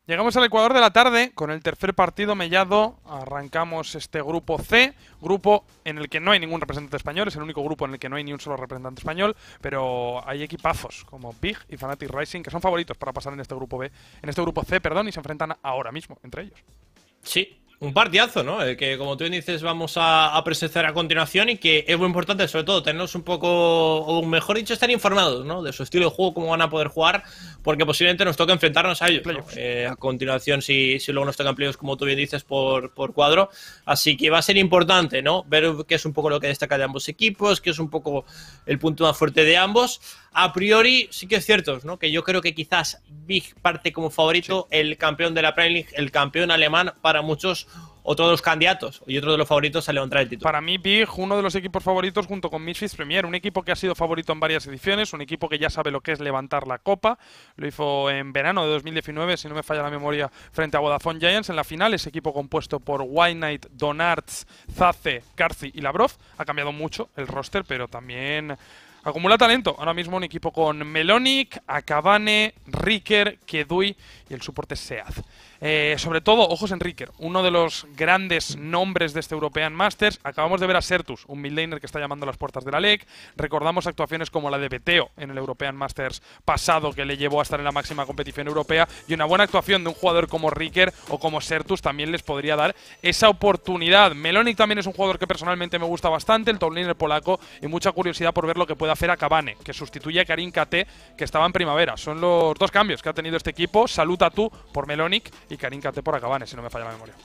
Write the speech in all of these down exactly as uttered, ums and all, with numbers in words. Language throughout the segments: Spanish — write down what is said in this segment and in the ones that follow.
Llegamos al Ecuador de la tarde con el tercer partido mellado. Arrancamos este grupo C, grupo en el que no hay ningún representante español, es el único grupo en el que no hay ni un solo representante español, pero hay equipazos como Big y Fnatic Rising que son favoritos para pasar en este grupo B, en este grupo C, perdón, y se enfrentan ahora mismo entre ellos. Sí, un partidazo, ¿no? El que, como tú bien dices, vamos a, a presenciar a continuación y que es muy importante, sobre todo, tenernos un poco, o mejor dicho, estar informados, ¿no? De su estilo de juego, cómo van a poder jugar, porque posiblemente nos toque enfrentarnos a ellos, ¿no? eh, a continuación, si, si luego nos tocan playoffs, como tú bien dices, por, por cuadro. Así que va a ser importante, ¿no? Ver qué es un poco lo que destaca de ambos equipos, qué es un poco el punto más fuerte de ambos. A priori, sí que es cierto, ¿no? Que yo creo que quizás Big parte como favorito, sí. El campeón de la Premier League, el campeón alemán, para muchos, otro de los candidatos y otro de los favoritos a levantar el título. Para mí, Big, uno de los equipos favoritos junto con Misfits Premier, un equipo que ha sido favorito en varias ediciones, un equipo que ya sabe lo que es levantar la copa, lo hizo en verano de dos mil diecinueve, si no me falla la memoria, frente a Vodafone Giants en la final, ese equipo compuesto por White Knight, Donards, Zace, Garci y Lavrov, ha cambiado mucho el roster, pero también acumula talento. Ahora mismo un equipo con Melonic, Akabane, Riker, Kedui y el soporte Seaz. Eh, sobre todo, ojos en Riker, uno de los grandes nombres de este European Masters. Acabamos de ver a Sertus, un midlaner que está llamando a las puertas de la L E C. Recordamos actuaciones como la de Beteo en el European Masters pasado, que le llevó a estar en la máxima competición europea. Y una buena actuación de un jugador como Riker o como Sertus también les podría dar esa oportunidad. Melonic también es un jugador que personalmente me gusta bastante, el top laner polaco, y mucha curiosidad por ver lo que puede hacer Akabane, que sustituye a Karim K T, que estaba en primavera. Son los dos cambios que ha tenido este equipo. Saluta tú por Melonic y Karim K T por Akabane, si no me falla la memoria.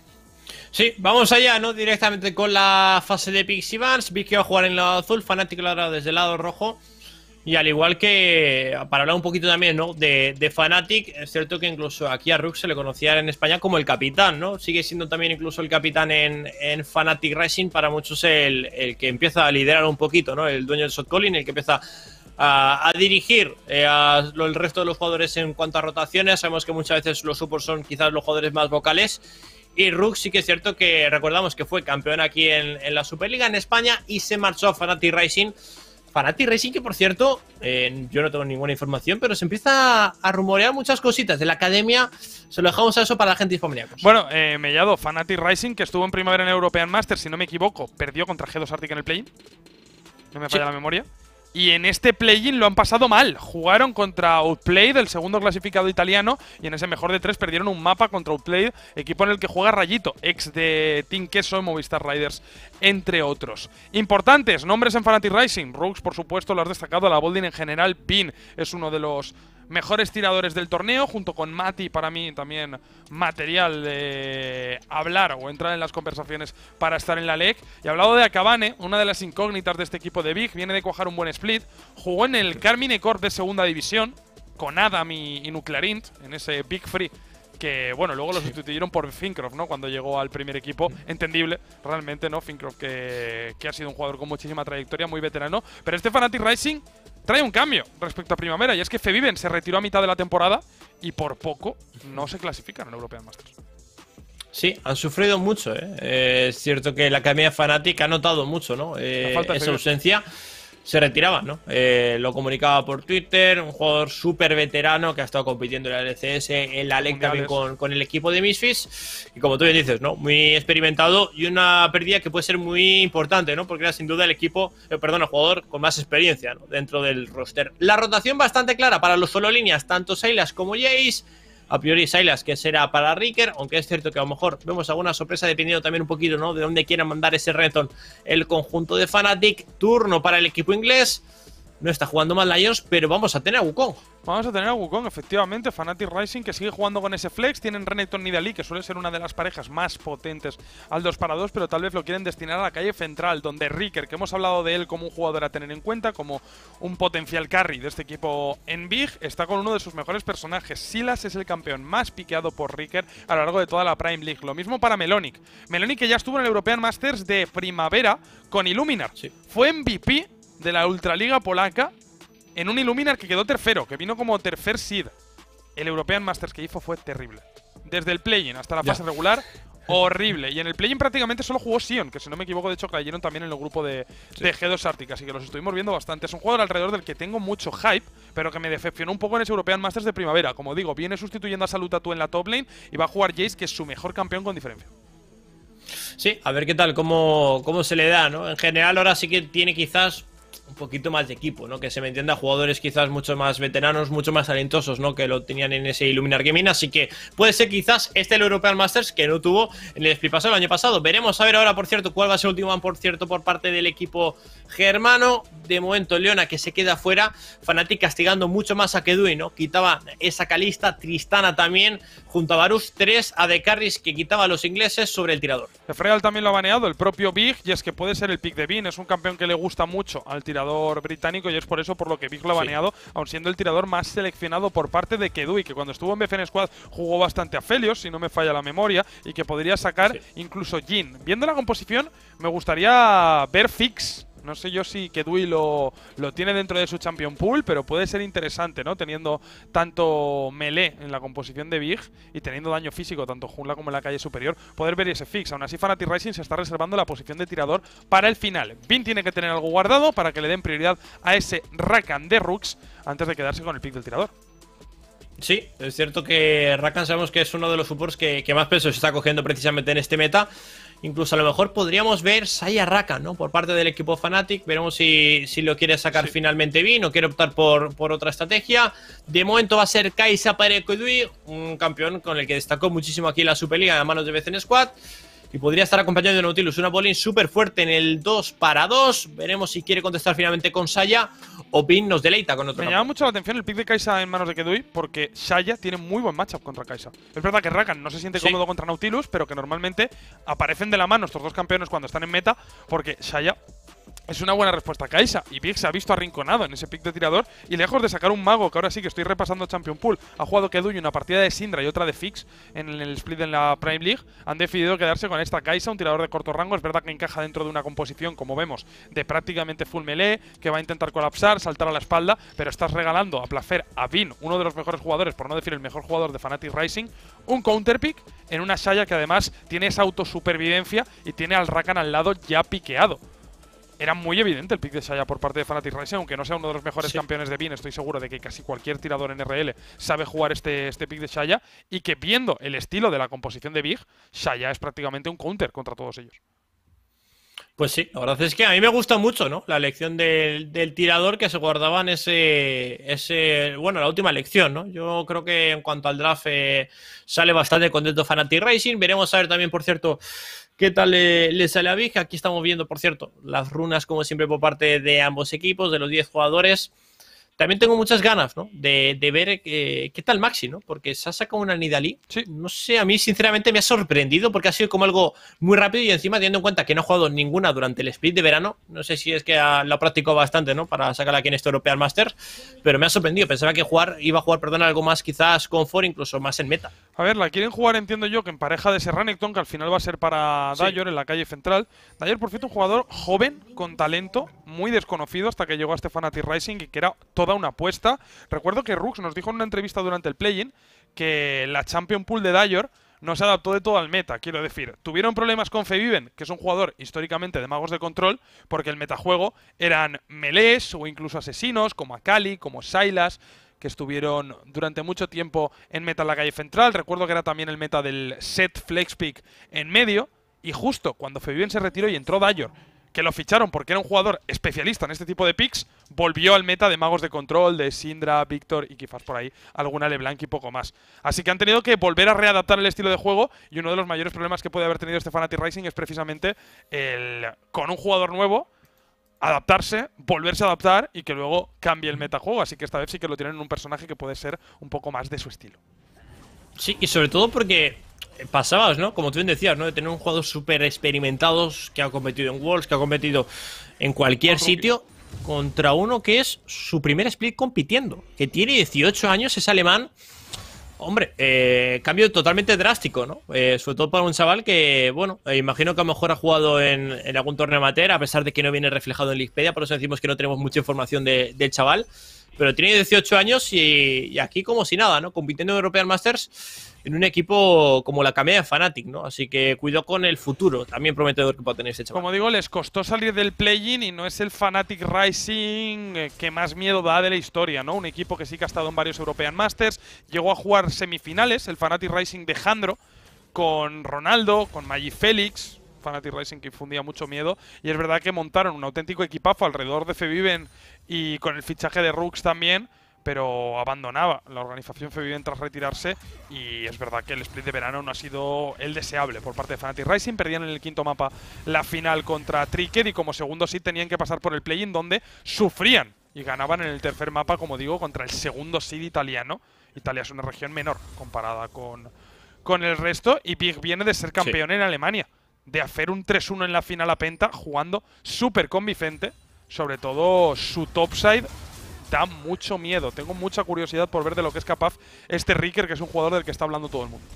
Sí, vamos allá, ¿no? Directamente con la fase de Pixie Vans. Big que va a jugar en el lado azul, Fnatic ahora desde el lado rojo. Y al igual que, para hablar un poquito también, ¿no? De, de Fnatic, es cierto que incluso aquí a Rook se le conocía en España como el capitán, ¿no? Sigue siendo también incluso el capitán en, en Fnatic Rising, para muchos el, el que empieza a liderar un poquito, ¿no? El dueño del shot calling, el que empieza a, a dirigir eh, a lo, el resto de los jugadores en cuanto a rotaciones. Sabemos que muchas veces los supports son quizás los jugadores más vocales. Y Rook sí que es cierto que recordamos que fue campeón aquí en, en la Superliga en España y se marchó a Fnatic Rising. Fnatic Racing, que por cierto, eh, yo no tengo ninguna información, pero se empieza a, a rumorear muchas cositas de la academia. Se lo dejamos a eso para la gente infomaníacos. Bueno, eh, Mellado, Fnatic Rising, que estuvo en primavera en el European Masters, si no me equivoco, perdió contra G dos Arctic en el play-in. No me falla sí. la memoria. Y en este play-in lo han pasado mal. Jugaron contra Outplayed, el segundo clasificado italiano, y en ese mejor de tres perdieron un mapa contra Outplayed, equipo en el que juega Rayito, ex de Team Queso y Movistar Riders, entre otros. Importantes nombres en Fnatic Rising. Rooks, por supuesto, lo has destacado. La Bolding en general. Pin es uno de los mejores tiradores del torneo, junto con Mati, para mí también material de hablar o entrar en las conversaciones para estar en la L E C. Y hablado de Akabane, una de las incógnitas de este equipo de Big, viene de cuajar un buen split, jugó en el Carmine Corp de segunda división, con Adam y, y Nuclearint, en ese Big Free, que, bueno, luego lo sustituyeron por Fincroft, ¿no? Cuando llegó al primer equipo. Entendible, realmente, ¿no? Fincroft, que, que ha sido un jugador con muchísima trayectoria, muy veterano. Pero este Fnatic Rising trae un cambio respecto a primavera, y es que Feviven se retiró a mitad de la temporada y por poco no se clasifican en European Masters. Sí, han sufrido mucho, ¿eh? Eh, es cierto que la academia Fnatic ha notado mucho, ¿no? Eh, esa ausencia. Se retiraba, ¿no? Eh, lo comunicaba por Twitter, un jugador súper veterano que ha estado compitiendo en la L C S, en la L E C también con, con el equipo de Misfits. Y como tú bien dices, ¿no? Muy experimentado y una pérdida que puede ser muy importante, ¿no? Porque era sin duda el equipo, eh, perdón, el jugador con más experiencia, ¿no? Dentro del roster. La rotación bastante clara para los solo líneas, tanto Sylas como Jace. A priori Sylas, que será para Riker, aunque es cierto que a lo mejor vemos alguna sorpresa dependiendo también un poquito, ¿no? De dónde quieran mandar ese Renton el conjunto de Fnatic. Turno para el equipo inglés. No está jugando mal Lions, pero vamos a tener a Wukong. Vamos a tener a Wukong, efectivamente. Fnatic Rising, que sigue jugando con ese flex. Tienen Renekton y Nidalee, que suele ser una de las parejas más potentes al dos para dos, pero tal vez lo quieren destinar a la calle central, donde Riker, que hemos hablado de él como un jugador a tener en cuenta, como un potencial carry de este equipo en Big, está con uno de sus mejores personajes. Sylas es el campeón más piqueado por Riker a lo largo de toda la Prime League. Lo mismo para Melonic. Melonic, que ya estuvo en el European Masters de primavera con Illuminar. Sí. Fue M V P de la Ultraliga polaca en un Illuminar que quedó tercero, que vino como tercer seed. El European Masters que hizo fue terrible. Desde el play-in hasta la fase ya. regular, horrible. Y en el play-in prácticamente solo jugó Sion, que si no me equivoco, de hecho cayeron también en el grupo de, sí. de G dos Arctic, así que los estuvimos viendo bastante. Es un jugador alrededor del que tengo mucho hype, pero que me decepcionó un poco en ese European Masters de primavera. Como digo, viene sustituyendo a Salutatu en la top lane y va a jugar Jace, que es su mejor campeón con diferencia. Sí, a ver qué tal, cómo, cómo se le da, ¿no? En general ahora sí que tiene quizás un poquito más de equipo, ¿no? Que se me entienda, jugadores quizás mucho más veteranos, mucho más talentosos, ¿no? Que lo tenían en ese Illuminar Gaming, así que puede ser quizás este el European Masters que no tuvo en el split pasado el año pasado. Veremos a ver ahora, por cierto, cuál va a ser el último, por cierto, por parte del equipo germano. De momento, Leona que se queda fuera, Fnatic castigando mucho más a Kedui, ¿no? Quitaba esa Kalista, Tristana también, junto a Varus, tres A D Carries que quitaba a los ingleses sobre el tirador. Freal también lo ha baneado, el propio Big, y es que puede ser el pick de Bean, es un campeón que le gusta mucho al tirador británico y es por eso por lo que Big lo ha baneado, sí. aun siendo el tirador más seleccionado por parte de Kedui, que cuando estuvo en B F N Squad jugó bastante a Felios, si no me falla la memoria, y que podría sacar sí. incluso Jhin. Viendo la composición, me gustaría ver Fix. No sé yo si Kedui lo, lo tiene dentro de su Champion Pool, pero puede ser interesante, ¿no? Teniendo tanto melee en la composición de Big y teniendo daño físico tanto jungla como en la calle superior, poder ver ese fix. Aún así, Fnatic Rising se está reservando la posición de tirador para el final. Bean tiene que tener algo guardado para que le den prioridad a ese Rakan de Rooks antes de quedarse con el pick del tirador. Sí, es cierto que Rakan sabemos que es uno de los supports que, que más peso se está cogiendo precisamente en este meta. Incluso a lo mejor podríamos ver Saya Rakan, ¿no? Por parte del equipo Fnatic. Veremos si, si lo quiere sacar sí. finalmente Bean o quiere optar por, por otra estrategia. De momento va a ser Kai'Sa para Kedui, un campeón con el que destacó muchísimo aquí la Superliga a manos de B C N Squad. Y podría estar acompañado de Nautilus, una bowling súper fuerte en el dos para dos. Veremos si quiere contestar finalmente con Saya o Bean nos deleita con otro. Me campo. llama mucho la atención el pick de Kai'Sa en manos de Kedui porque Saya tiene muy buen matchup contra Kai'Sa. Es verdad que Rakan no se siente sí. cómodo contra Nautilus, pero que normalmente aparecen de la mano estos dos campeones cuando están en meta porque Saya es una buena respuesta a Kai'Sa. Y Big se ha visto arrinconado en ese pick de tirador. Y lejos de sacar un mago, que ahora sí que estoy repasando Champion Pool, ha jugado Kedui una partida de Syndra y otra de Fix en el split en la Prime League. Han decidido quedarse con esta Kai'Sa, un tirador de corto rango. Es verdad que encaja dentro de una composición, como vemos, de prácticamente full melee, que va a intentar colapsar, saltar a la espalda. Pero estás regalando a placer a Bean, uno de los mejores jugadores, por no decir el mejor jugador de Fnatic Rising, un counter pick en una Saya que además tiene esa autosupervivencia y tiene al Rakan al lado ya piqueado. Era muy evidente el pick de Saya por parte de Fnatic Rising, aunque no sea uno de los mejores sí. campeones de Bean. Estoy seguro de que casi cualquier tirador en R L sabe jugar este, este pick de Saya y que viendo el estilo de la composición de Big, Saya es prácticamente un counter contra todos ellos. Pues sí, la verdad es que a mí me gusta mucho, ¿no? La elección del, del tirador que se guardaba en ese, ese... Bueno, la última elección, ¿no? Yo creo que en cuanto al draft eh, sale bastante contento Fnatic Rising. Veremos a ver también, por cierto, qué tal le, le sale a Big. Aquí estamos viendo, por cierto, las runas, como siempre, por parte de ambos equipos, de los diez jugadores. También tengo muchas ganas, ¿no? De, de ver eh, qué tal Maxi, ¿no? Porque se ha sacado una Nidalee. Sí. No sé, a mí sinceramente me ha sorprendido porque ha sido como algo muy rápido y encima teniendo en cuenta que no ha jugado ninguna durante el split de verano. No sé si es que ha, lo ha practicado bastante, ¿no? Para sacarla aquí en este European Masters. Pero me ha sorprendido. Pensaba que jugar iba a jugar, perdón, algo más quizás confort, incluso más en meta. A ver, la quieren jugar, entiendo yo, que en pareja de ese Renekton, que al final va a ser para sí. Dior en la calle central. Dior, por cierto, un jugador joven, con talento, muy desconocido hasta que llegó a este Fnatic Rising y que era toda una apuesta. Recuerdo que Rux nos dijo en una entrevista durante el play-in que la Champion Pool de Dior no se adaptó de todo al meta. Quiero decir, tuvieron problemas con Feviven, que es un jugador históricamente de magos de control, porque el metajuego eran melees o incluso asesinos, como Akali, como Sylas, que estuvieron durante mucho tiempo en meta en la calle central. Recuerdo que era también el meta del set flex pick en medio. Y justo cuando Feviven se retiró y entró Dior, que lo ficharon porque era un jugador especialista en este tipo de picks, volvió al meta de magos de control, de Syndra, Víctor y quizás por ahí alguna LeBlanc y poco más. Así que han tenido que volver a readaptar el estilo de juego y uno de los mayores problemas que puede haber tenido este Fnatic Rising es precisamente el, con un jugador nuevo, adaptarse, volverse a adaptar y que luego cambie el metajuego. Así que esta vez sí que lo tienen en un personaje que puede ser un poco más de su estilo. Sí, y sobre todo porque pasabas, ¿no? Como tú bien decías, ¿no? De tener un jugador súper experimentado que ha competido en Worlds, que ha competido en cualquier sitio, contra uno que es su primer split compitiendo, que tiene dieciocho años, es alemán. Hombre, eh, cambio totalmente drástico, ¿no? Eh, sobre todo para un chaval que, bueno, eh, imagino que a lo mejor ha jugado en, en algún torneo amateur, a pesar de que no viene reflejado en Wikipedia, por eso decimos que no tenemos mucha información de, del chaval. pero tiene dieciocho años y, y aquí como si nada, ¿no? Compitiendo en European Masters en un equipo como la Academia de Fnatic, ¿no? Así que cuidado con el futuro, también prometedor que pueda tener este chaval. Como digo, les costó salir del play-in y no es el Fnatic Rising eh, que más miedo da de la historia, ¿no? Un equipo que sí que ha estado en varios European Masters, llegó a jugar semifinales, el Fnatic Rising de Jandro, con Ronaldo, con Magi Félix, Fnatic Rising que infundía mucho miedo, y es verdad que montaron un auténtico equipazo alrededor de Feviven y con el fichaje de Rooks también, pero abandonaba la organización Feviven tras retirarse, y es verdad que el split de verano no ha sido el deseable por parte de Fnatic Rising. Perdían en el quinto mapa la final contra Tricked y como segundo seed tenían que pasar por el play-in, donde sufrían y ganaban en el tercer mapa, como digo, contra el segundo seed italiano. Italia es una región menor comparada con, con el resto, y Big viene de ser campeón sí. en Alemania, de hacer un tres uno en la final a Penta, jugando súper convincente, sobre todo su topside. Da mucho miedo. Tengo mucha curiosidad por ver de lo que es capaz este Ricker, que es un jugador del que está hablando todo el mundo.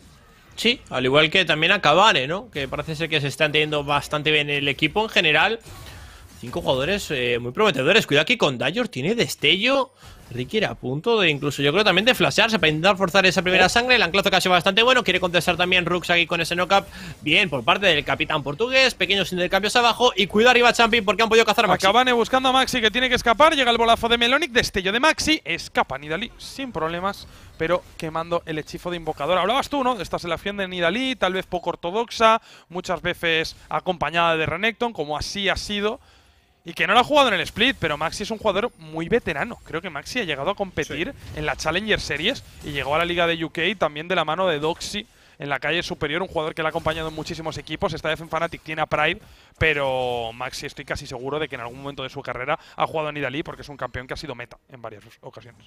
Sí, al igual que también a Cavani, ¿no? Que parece ser que se está entendiendo bastante bien el equipo en general. Cinco jugadores eh, muy prometedores. Cuidado aquí con Dayor, tiene destello. Ricker a punto de incluso, yo creo también de flashearse para intentar forzar esa primera sangre. El anclazo que ha sido bastante bueno. Quiere contestar también Rooks aquí con ese knockup. Bien, por parte del capitán portugués. Pequeños intercambios abajo. Y cuidado arriba Champi porque han podido cazar a Maxi. Cavani buscando a Maxi, que tiene que escapar. Llega el bolazo de Melonic. Destello de Maxi. Escapa Nidalee sin problemas, pero quemando el hechizo de invocador. Hablabas tú, ¿no? De esta selección de Nidalee, tal vez poco ortodoxa, muchas veces acompañada de Renekton, como así ha sido. Y que no lo ha jugado en el split, pero Maxi es un jugador muy veterano. Creo que Maxi ha llegado a competir sí. en la Challenger Series y llegó a la Liga de U K también de la mano de Doxy en la calle superior, un jugador que le ha acompañado en muchísimos equipos. Esta vez en Fnatic tiene a Pride, pero Maxi estoy casi seguro de que en algún momento de su carrera ha jugado en Nidalee, porque es un campeón que ha sido meta en varias ocasiones.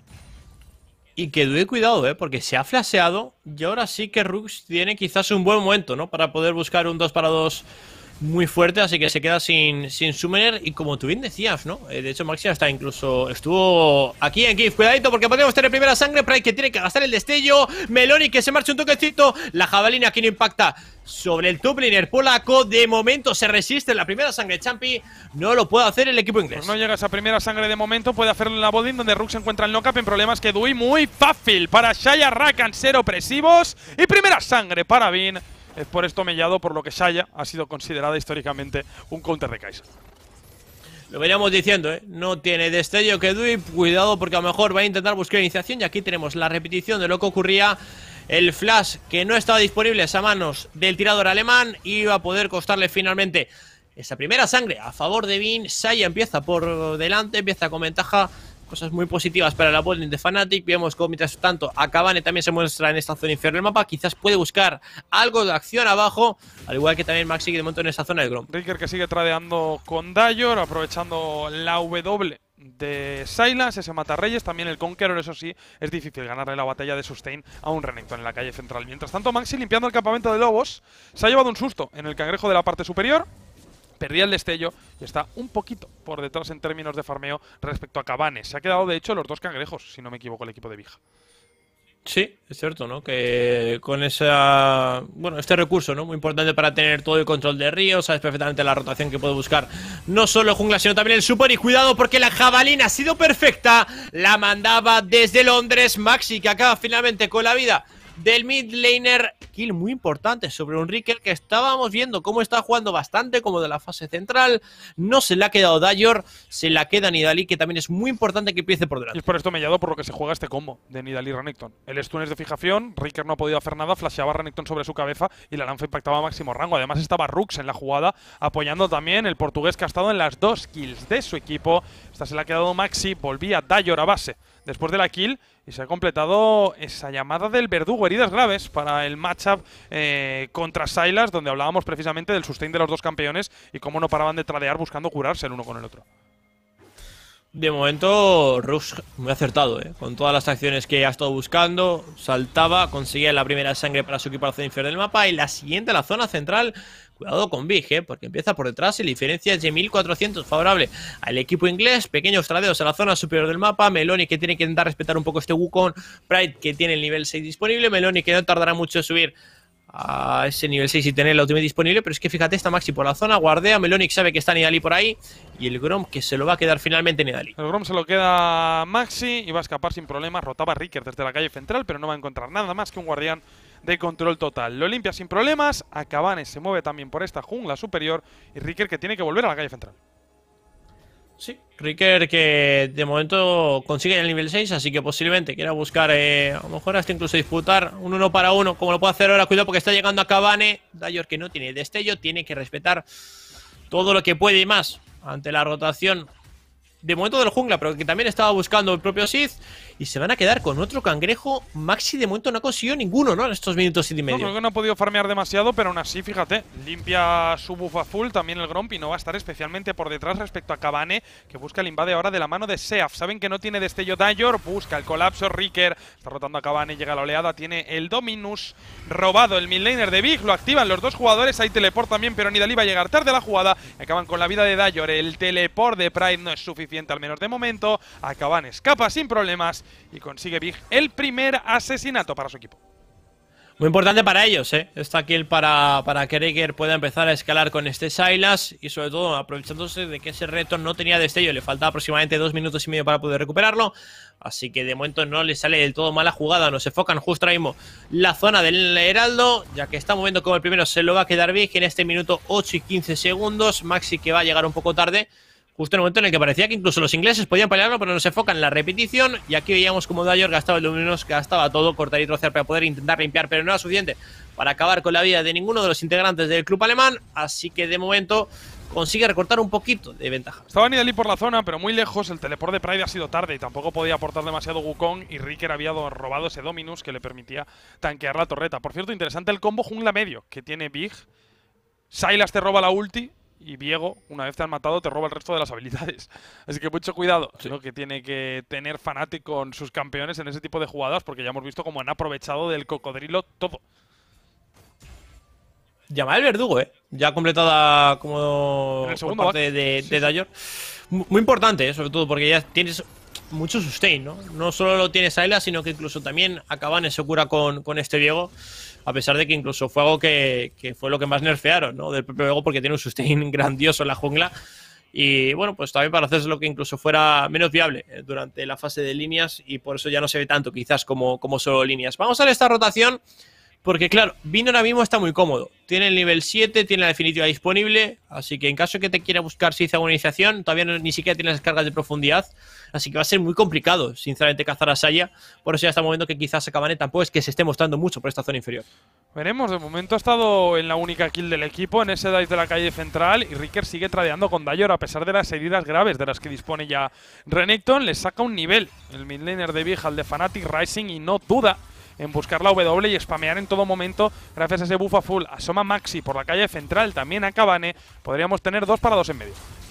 Y que dude cuidado, ¿eh? Porque se ha flasheado y ahora sí que Rooks tiene quizás un buen momento, ¿no? Para poder buscar un dos para dos muy fuerte, así que se queda sin, sin Summoner. Y como tú bien decías, ¿no? Eh, de hecho, Maxi hasta incluso estuvo aquí en Kiev. Cuidadito porque podríamos tener primera sangre. Pride que tiene que gastar el destello. Meloni que se marcha un toquecito. La jabalina aquí no impacta sobre el top laner polaco. De momento se resiste la primera sangre. Champi no lo puede hacer el equipo inglés. Pues no llega esa primera sangre de momento. Puede hacerlo en la boarding donde Rook se encuentra el knockup. En problemas que Dewey muy fácil para Xayah, Rakan ser opresivos. Y primera sangre para Bin. Es por esto mellado, por lo que Xayah ha sido considerada históricamente un counter de Kai'Sa. Lo veníamos diciendo, ¿eh? No tiene destello que Dewey. Cuidado porque a lo mejor va a intentar buscar iniciación. Y aquí tenemos la repetición de lo que ocurría. El flash que no estaba disponible a manos del tirador alemán iba a poder costarle finalmente esa primera sangre a favor de Bin. Xayah empieza por delante, empieza con ventaja. Cosas muy positivas para la botlane de Fnatic. Vemos cómo mientras tanto a Cavani también se muestra en esta zona inferior del mapa. Quizás puede buscar algo de acción abajo, al igual que también Maxi de momento en esa zona de Grom. Ricker que sigue tradeando con Dayor, aprovechando la W de Sylas, ese mata Reyes. También el Conqueror, eso sí, es difícil ganarle la batalla de sustain a un Renekton en la calle central. Mientras tanto, Maxi limpiando el campamento de lobos. Se ha llevado un susto en el cangrejo de la parte superior. Perdía el destello y está un poquito por detrás en términos de farmeo respecto a Cavani. Se ha quedado, de hecho, los dos cangrejos, si no me equivoco, el equipo de Vija. Sí, es cierto, ¿no? Que con esa, bueno, este recurso, ¿no? Muy importante para tener todo el control de Río. Sabes perfectamente la rotación que puede buscar no solo jungla, sino también el support. Y cuidado porque la jabalina ha sido perfecta. La mandaba desde Londres Maxi, que acaba finalmente con la vida del mid laner. Kill muy importante sobre un Ricker que estábamos viendo cómo está jugando bastante como de la fase central. No se le ha quedado Dayor, se la queda Nidalee, que también es muy importante que empiece por delante. Y es por esto mellado por lo que se juega este combo de Nidalee y Renekton. El stun es de fijación, Ricker no ha podido hacer nada, flasheaba a Renekton sobre su cabeza y la lanza impactaba a máximo rango. Además estaba Rooks en la jugada, apoyando también el portugués que ha estado en las dos kills de su equipo. Esta se le ha quedado Maxi, volvía Dayor a base después de la kill y se ha completado esa llamada del verdugo, heridas graves para el matchup eh, contra Sylas, donde hablábamos precisamente del sustain de los dos campeones y cómo no paraban de tradear buscando curarse el uno con el otro. De momento, Rooks muy acertado, ¿eh? Con todas las acciones que ha estado buscando. Saltaba, conseguía la primera sangre para su equipo a la zona inferior del mapa. Y la siguiente, la zona central. Cuidado con Big, ¿eh? Porque empieza por detrás y la diferencia es de mil cuatrocientos favorable al equipo inglés. Pequeños tradeos a la zona superior del mapa. Meloni que tiene que intentar respetar un poco este Wukong. Pride que tiene el nivel seis disponible. Meloni que no tardará mucho en subir a ese nivel seis y tener la ultimate disponible, pero es que fíjate, está Maxi por la zona, guardea, Melonic sabe que está Nidalee por ahí, y el Grom que se lo va a quedar finalmente Nidalee. El Grom se lo queda Maxi y va a escapar sin problemas, rotaba Ricker desde la calle central, pero no va a encontrar nada más que un guardián de control total. Lo limpia sin problemas, Akabane se mueve también por esta jungla superior y Ricker que tiene que volver a la calle central. Sí, Ricker que de momento consigue el nivel seis, así que posiblemente quiera buscar, eh, a lo mejor hasta incluso disputar un uno para uno, como lo puede hacer ahora. Cuidado porque está llegando Akabane. Dayor que no tiene destello, tiene que respetar todo lo que puede y más ante la rotación de momento del jungla, pero que también estaba buscando el propio Sith. Y se van a quedar con otro cangrejo. Maxi de momento no ha conseguido ninguno, ¿no? En estos minutos y medio. No, creo que no ha podido farmear demasiado, pero aún así, fíjate, limpia su buff a full. También el Gromp y no va a estar especialmente por detrás respecto a Akabane, que busca el invade ahora de la mano de Seaf. Saben que no tiene destello Dayor, busca el colapso. Ricker está rotando a Akabane, llega la oleada, tiene el Dominus robado. El midlaner de Big lo activan los dos jugadores. Hay teleport también, pero Nidalee va a llegar tarde a la jugada. Acaban con la vida de Dayor. El teleport de Pride no es suficiente, al menos de momento. Akabane escapa sin problemas y consigue Big el primer asesinato para su equipo. Muy importante para ellos, ¿eh? Esta kill para, para que Ricker pueda empezar a escalar con este Sylas y sobre todo aprovechándose de que ese reto no tenía destello. Le faltaba aproximadamente dos minutos y medio para poder recuperarlo. Así que de momento no le sale del todo mala jugada. Nos enfocan justo ahora mismo la zona del Heraldo, ya que está moviendo como el primero. Se lo va a quedar Big en este minuto ocho y quince segundos. Maxi que va a llegar un poco tarde, justo en el momento en el que parecía que incluso los ingleses podían pelearlo, pero no se enfocan en la repetición. Y aquí veíamos como Dayor gastaba el Luminous, gastaba todo, cortar y trocear para poder intentar limpiar, pero no era suficiente para acabar con la vida de ninguno de los integrantes del club alemán. Así que de momento consigue recortar un poquito de ventaja. Estaba Nidalee por la zona, pero muy lejos. El teleport de Pride ha sido tarde y tampoco podía aportar demasiado Wukong. Y Ricker había robado ese Dominus que le permitía tanquear la torreta. Por cierto, interesante el combo jungla medio que tiene Big. Sylas te roba la ulti y Viego, una vez te han matado, te roba el resto de las habilidades. Así que mucho cuidado, sí, lo que tiene que tener Fnatic con sus campeones en ese tipo de jugadas, porque ya hemos visto cómo han aprovechado del cocodrilo todo. Llamada el verdugo, ¿eh? Ya completada como en el segundo por parte de, sí, de Dayor. Sí. Muy importante, ¿eh? Sobre todo porque ya tienes mucho sustain, ¿no? No solo lo tienes Sylas, sino que incluso también Akabane se cura con, con este Viego. A pesar de que incluso fue algo que, que fue lo que más nerfearon, ¿no? Del propio Viego, porque tiene un sustain grandioso en la jungla. Y bueno, pues también para hacerse lo que incluso fuera menos viable durante la fase de líneas. Y por eso ya no se ve tanto quizás como, como solo líneas. Vamos a ver esta rotación. Porque claro, Vin ahora mismo está muy cómodo. Tiene el nivel siete, tiene la definitiva disponible. Así que en caso que te quiera buscar si hizo alguna iniciación, todavía no, ni siquiera tiene las cargas de profundidad. Así que va a ser muy complicado, sinceramente, cazar a Saya. Por eso ya está moviendo que quizás Akabane tampoco es que se esté mostrando mucho por esta zona inferior. Veremos, de momento ha estado en la única kill del equipo, en ese dive de la calle central. Y Ricker sigue tradeando con Dayor a pesar de las heridas graves de las que dispone ya Renekton. Le saca un nivel el midlaner de Big al de Fnatic Rising y no duda en buscar la W y spamear en todo momento gracias a ese buff a full. Asoma Maxi por la calle central, también Akabane. Podríamos tener dos para dos en medio.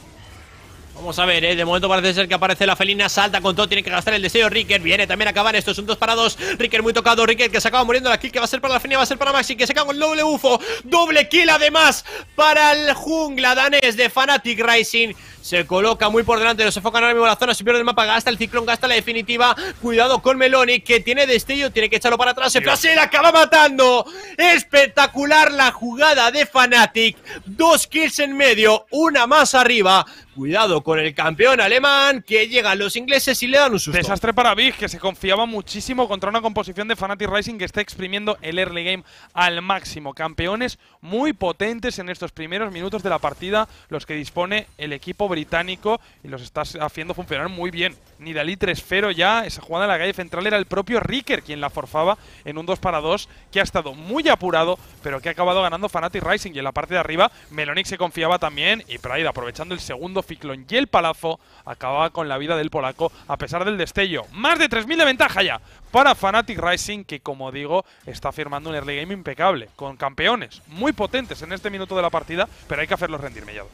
Vamos a ver, ¿eh? De momento parece ser que aparece la felina, salta con todo, tiene que gastar el deseo Ricker, viene también a acabar, esto es un dos para dos, Ricker muy tocado, Ricker que se acaba muriendo, la kill que va a ser para la felina, va a ser para Maxi, que se caga con el doble bufo, doble kill además para el jungla danés de Fnatic Rising. Se coloca muy por delante, no se enfocan ahora mismo en la zona, se pierde el mapa, gasta el ciclón, gasta la definitiva. Cuidado con Melonic, que tiene destello, tiene que echarlo para atrás, se flashea y la acaba matando. Espectacular la jugada de Fnatic. Dos kills en medio, una más arriba. Cuidado con el campeón alemán, que llegan los ingleses y le dan un susto. Desastre para Big, que se confiaba muchísimo contra una composición de Fnatic Rising que está exprimiendo el early game al máximo. Campeones muy potentes en estos primeros minutos de la partida, los que dispone el equipo británico, y los está haciendo funcionar muy bien. Nidalee tres cero ya, esa jugada en la calle central era el propio Ricker quien la forfaba en un dos para dos, que ha estado muy apurado, pero que ha acabado ganando Fnatic Rising. Y en la parte de arriba, Melonic se confiaba también, y Pride, aprovechando el segundo ciclón y el palazo, acababa con la vida del polaco a pesar del destello. Más de tres mil de ventaja ya para Fnatic Rising, que como digo, está firmando un early game impecable, con campeones muy potentes en este minuto de la partida, pero hay que hacerlos rendir, Mellado.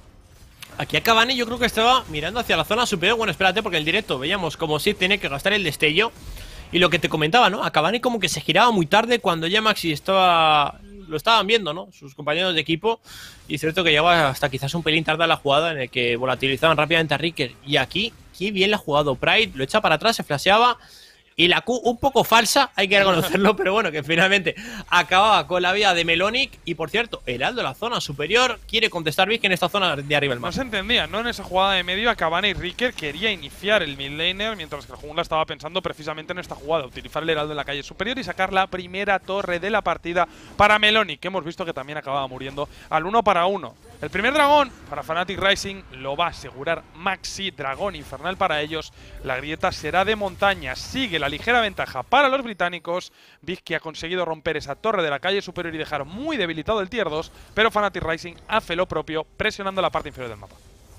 Aquí Akabane yo creo que estaba mirando hacia la zona superior. Bueno, espérate, porque en el directo veíamos como si tiene que gastar el destello. Y lo que te comentaba, ¿no? Akabane como que se giraba muy tarde cuando ya Maxi estaba... Lo estaban viendo, ¿no? Sus compañeros de equipo. Y es cierto que llegaba hasta quizás un pelín tarde a la jugada en el que volatilizaban rápidamente a Ricker. Y aquí, qué bien la ha jugado Pride. Lo echa para atrás, se flasheaba. Y la Q un poco falsa, hay que reconocerlo, pero bueno, que finalmente acababa con la vida de Melonic. Y por cierto, Heraldo en la zona superior quiere contestar Big en esta zona de arriba del mapa. No se entendía, ¿no? En esa jugada de medio, Akabane y Ricker quería iniciar el mid laner, mientras que el jungla estaba pensando precisamente en esta jugada, utilizar el Heraldo en la calle superior y sacar la primera torre de la partida para Melonic, que hemos visto que también acababa muriendo al uno para uno. El primer dragón para Fnatic Rising lo va a asegurar Maxi, dragón infernal para ellos. La grieta será de montaña, sigue la ligera ventaja para los británicos. Big que ha conseguido romper esa torre de la calle superior y dejar muy debilitado el tier dos, pero Fnatic Rising hace lo propio, presionando la parte inferior del mapa.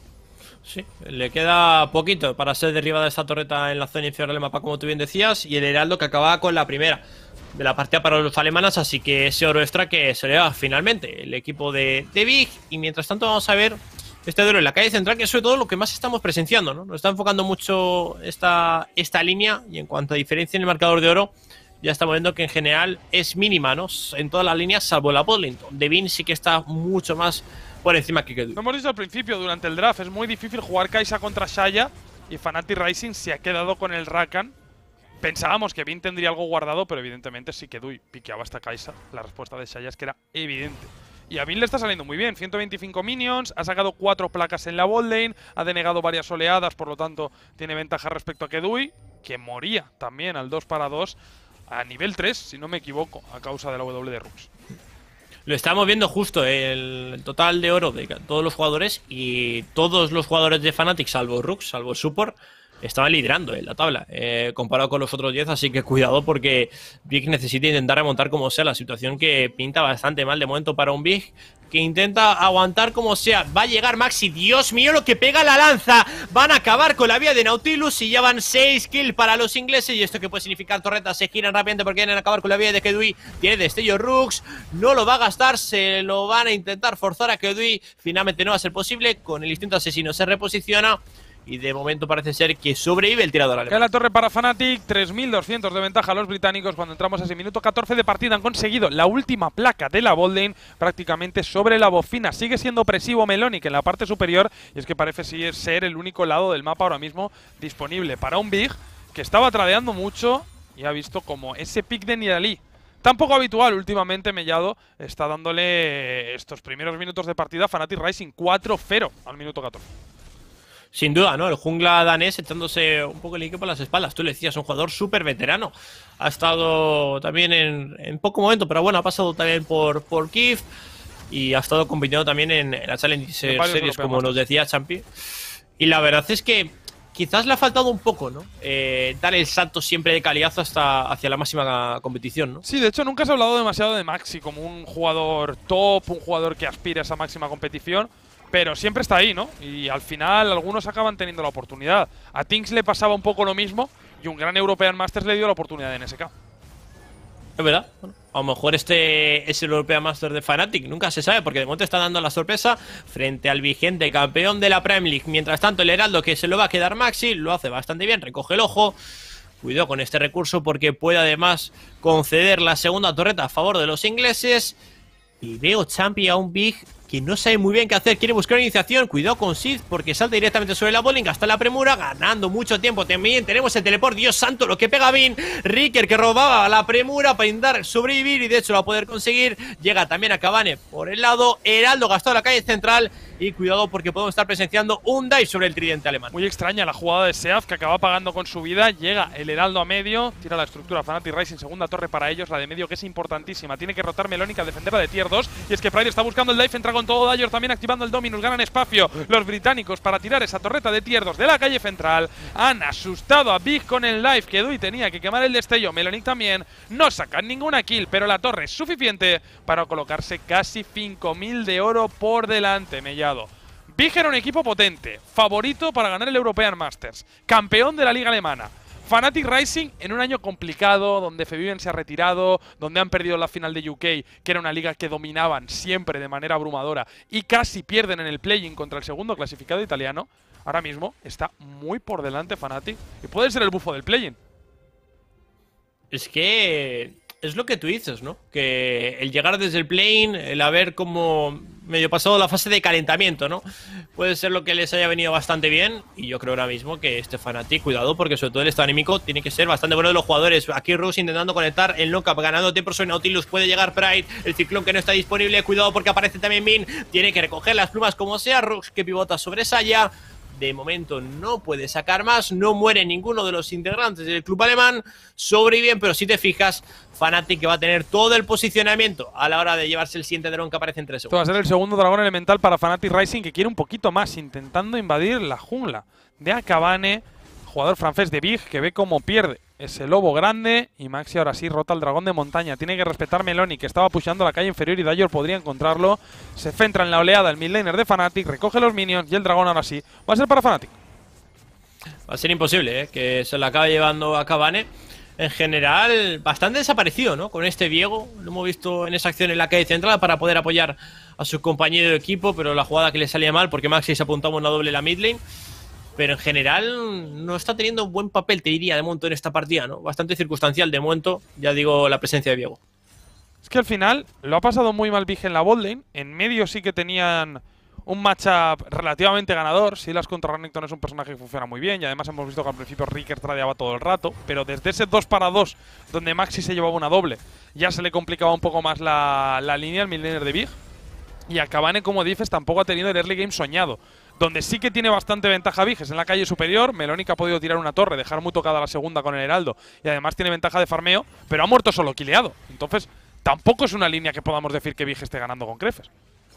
Sí, le queda poquito para ser derribada esta torreta en la zona inferior del mapa, como tú bien decías, y el Heraldo que acababa con la primera de la partida para los alemanes, así que ese oro extra que se le da finalmente el equipo de, de Big. Y mientras tanto vamos a ver este duelo en la calle central, que es sobre todo lo que más estamos presenciando, ¿no? Nos está enfocando mucho esta, esta línea, y en cuanto a diferencia en el marcador de oro, ya estamos viendo que en general es mínima, ¿no? En todas las líneas, salvo la botlane. Devin sí que está mucho más por encima que Kedui. Lo hemos dicho al principio, durante el draft, es muy difícil jugar Kai'Sa contra Xayah, y Fnatic Rising se ha quedado con el Rakan. Pensábamos que Vin tendría algo guardado, pero evidentemente si Kedui piqueaba hasta Kai'Sa, la respuesta de Xayah es que era evidente. Y a Vin le está saliendo muy bien, ciento veinticinco minions, ha sacado cuatro placas en la botlane, ha denegado varias oleadas, por lo tanto tiene ventaja respecto a Kedui, que moría también al dos para dos a nivel tres, si no me equivoco, a causa de la W de Rux. Lo estamos viendo justo, el total de oro de todos los jugadores, y todos los jugadores de Fnatic, salvo Rux, salvo Support, estaban liderando en la tabla, eh, comparado con los otros diez, así que cuidado porque Big necesita intentar remontar como sea, la situación que pinta bastante mal de momento para un Big que intenta aguantar como sea. Va a llegar Maxi, Dios mío lo que pega la lanza, van a acabar con la vía de Nautilus y ya van seis kills para los ingleses, y esto que puede significar torretas, se giran rápidamente porque quieren acabar con la vía de Kedui. Tiene destello Rux, no lo va a gastar, se lo van a intentar forzar a Kedui, finalmente no va a ser posible, con el instinto asesino se reposiciona. Y de momento parece ser que sobrevive el tirador alemán. Cae la torre para Fnatic, tres mil doscientos de ventaja a los británicos cuando entramos a ese minuto catorce de partida. Han conseguido la última placa de la botlane prácticamente sobre la bocina. Sigue siendo opresivo Melonic en la parte superior, y es que parece ser el único lado del mapa ahora mismo disponible para un Big que estaba tradeando mucho y ha visto como ese pick de Nidalee, tan poco habitual últimamente, Mellado, está dándole estos primeros minutos de partida a Fnatic Rising. Cuatro cero al minuto catorce. Sin duda, ¿no? El jungla danés echándose un poco el equipo por las espaldas. Tú le decías, un jugador súper veterano. Ha estado también en, en poco momento, pero bueno, ha pasado también por, por Kiev. Y ha estado compitiendo también en, en la Challenge Series, como nos decía Champi. Y la verdad es que quizás le ha faltado un poco, ¿no? Eh, dar el salto siempre de calidad hasta hacia la máxima competición, ¿no? Sí, de hecho nunca se ha hablado demasiado de Maxi como un jugador top, un jugador que aspira a esa máxima competición. Pero siempre está ahí, ¿no? Y al final algunos acaban teniendo la oportunidad. A Tinks le pasaba un poco lo mismo y un gran European Masters le dio la oportunidad en S K. Es verdad. Bueno, a lo mejor este es el European Masters de Fnatic. Nunca se sabe porque de momento está dando la sorpresa frente al vigente campeón de la Premier League. Mientras tanto el Heraldo, que se lo va a quedar Maxi, lo hace bastante bien, recoge el ojo. Cuidado con este recurso porque puede además conceder la segunda torreta a favor de los ingleses. Y veo Champi a un Big que no sabe muy bien qué hacer, quiere buscar iniciación. Cuidado con Sid porque salta directamente sobre la bowling, hasta la premura, ganando mucho tiempo. También tenemos el teleport, Dios santo, lo que pega Vin. Ricker que robaba la premura para intentar sobrevivir y de hecho lo va a poder conseguir. Llega también a Akabane por el lado, Heraldo gastado la calle central. Y cuidado porque podemos estar presenciando un dive sobre el tridente alemán. Muy extraña la jugada de Seaf, que acaba pagando con su vida. Llega el Heraldo a medio, tira la estructura Fnatic Rising, segunda torre para ellos, la de medio que es importantísima. Tiene que rotar Melonic a defenderla de tier dos. Y es que Pride está buscando el dive, entra con todo Dagger también activando el Dominus, ganan espacio los británicos para tirar esa torreta de tier dos de la calle central. Han asustado a Big con el dive, que Dui tenía que quemar el destello, Melonic también. No sacan ninguna kill, pero la torre es suficiente para colocarse casi cinco mil de oro por delante, Mellado. Big era un equipo potente, favorito para ganar el European Masters, campeón de la liga alemana. Fnatic Rising en un año complicado, donde Feviven se ha retirado, donde han perdido la final de U K, que era una liga que dominaban siempre de manera abrumadora, y casi pierden en el play-in contra el segundo clasificado italiano. Ahora mismo está muy por delante Fnatic y puede ser el bufo del play-in. Es que es lo que tú dices, ¿no? Que el llegar desde el play-in, el haber como medio pasado la fase de calentamiento, ¿no? Puede ser lo que les haya venido bastante bien. Y yo creo ahora mismo que este Fnatic, cuidado, porque sobre todo el estado anímico tiene que ser bastante bueno de los jugadores. Aquí Rux intentando conectar el knockup, ganando tiempo sobre Nautilus. Puede llegar Pride, el ciclón que no está disponible. Cuidado porque aparece también Min. Tiene que recoger las plumas como sea. Rux que pivota sobre Saya. De momento no puede sacar más, no muere ninguno de los integrantes del club alemán, sobreviven, pero si te fijas, Fnatic que va a tener todo el posicionamiento a la hora de llevarse el siguiente dragón que aparece en tres Esto va a segundos. ser el segundo dragón elemental para Fnatic Rising, que quiere un poquito más, intentando invadir la jungla de Akabane, jugador francés de Big, que ve cómo pierde ese lobo grande, y Maxi ahora sí rota al dragón de montaña. Tiene que respetar Meloni, que estaba pusheando la calle inferior y Dayor podría encontrarlo. Se centra en la oleada el midlaner de Fnatic, recoge los minions y el dragón ahora sí va a ser para Fnatic. Va a ser imposible, ¿eh? Que se lo acabe llevando a Kabane. En general, bastante desaparecido, ¿no? Con este Viego. Lo hemos visto en esa acción en la calle central para poder apoyar a su compañero de equipo, pero la jugada que le salía mal porque Maxi se apuntaba una doble en la mid lane. Pero en general no está teniendo un buen papel, te diría, de momento en esta partida, ¿no? Bastante circunstancial de momento, ya digo, la presencia de Viego. Es que al final lo ha pasado muy mal Big en la botlane. En medio sí que tenían un matchup relativamente ganador. Silas contra Renekton es un personaje que funciona muy bien y además hemos visto que al principio Ricker tradeaba todo el rato, pero desde ese dos para dos donde Maxi se llevaba una doble ya se le complicaba un poco más la, la línea al midlaner de Big. Y Akabane, como dices, tampoco ha tenido el early game soñado. Donde sí que tiene bastante ventaja Big es en la calle superior. Meloni ha podido tirar una torre, dejar muy tocada la segunda con el heraldo y además tiene ventaja de farmeo, pero ha muerto solo quileado. Entonces tampoco es una línea que podamos decir que Big esté ganando con creces.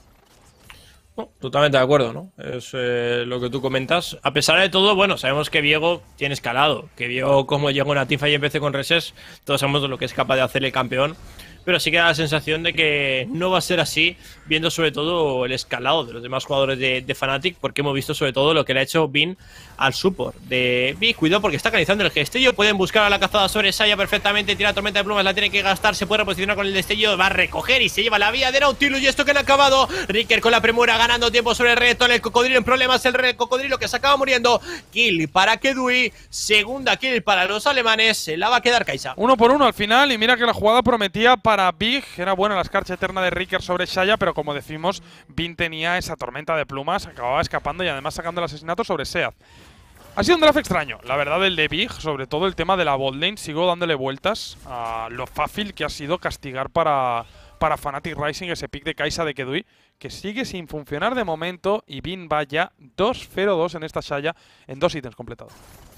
No, totalmente de acuerdo, ¿no? Es eh, lo que tú comentas. A pesar de todo, bueno, sabemos que Viego tiene escalado. Que Viego, como llegó en Tifa y empecé con Reses, todos sabemos de lo que es capaz de hacer el campeón. Pero sí que da la sensación de que no va a ser así, viendo sobre todo el escalado de los demás jugadores de, de Fnatic, porque hemos visto sobre todo lo que le ha hecho Bin al support de Big. Cuidado porque está canalizando el destello, pueden buscar a la cazada sobre Saya perfectamente, tira tormenta de plumas, la tiene que gastar, se puede reposicionar con el destello, va a recoger y se lleva la vía de Nautilus y esto que le ha acabado. Ricker con la premura ganando tiempo sobre el Renekton, el cocodrilo en problemas, el re cocodrilo que se acaba muriendo. Kill para Kedui, segunda kill para los alemanes, se la va a quedar Kaisa. Uno por uno al final y mira que la jugada prometía para Para Big, era buena la escarcha eterna de Ricker sobre Saya, pero como decimos, Bin tenía esa tormenta de plumas, acababa escapando y además sacando el asesinato sobre Seath. Ha sido un draft extraño, la verdad, el de Big, sobre todo el tema de la botlane. Sigo dándole vueltas a lo fácil que ha sido castigar para, para Fnatic Rising ese pick de Kaisa de Kedui, que sigue sin funcionar de momento y Bin va ya dos cero dos en esta Saya en dos ítems completados.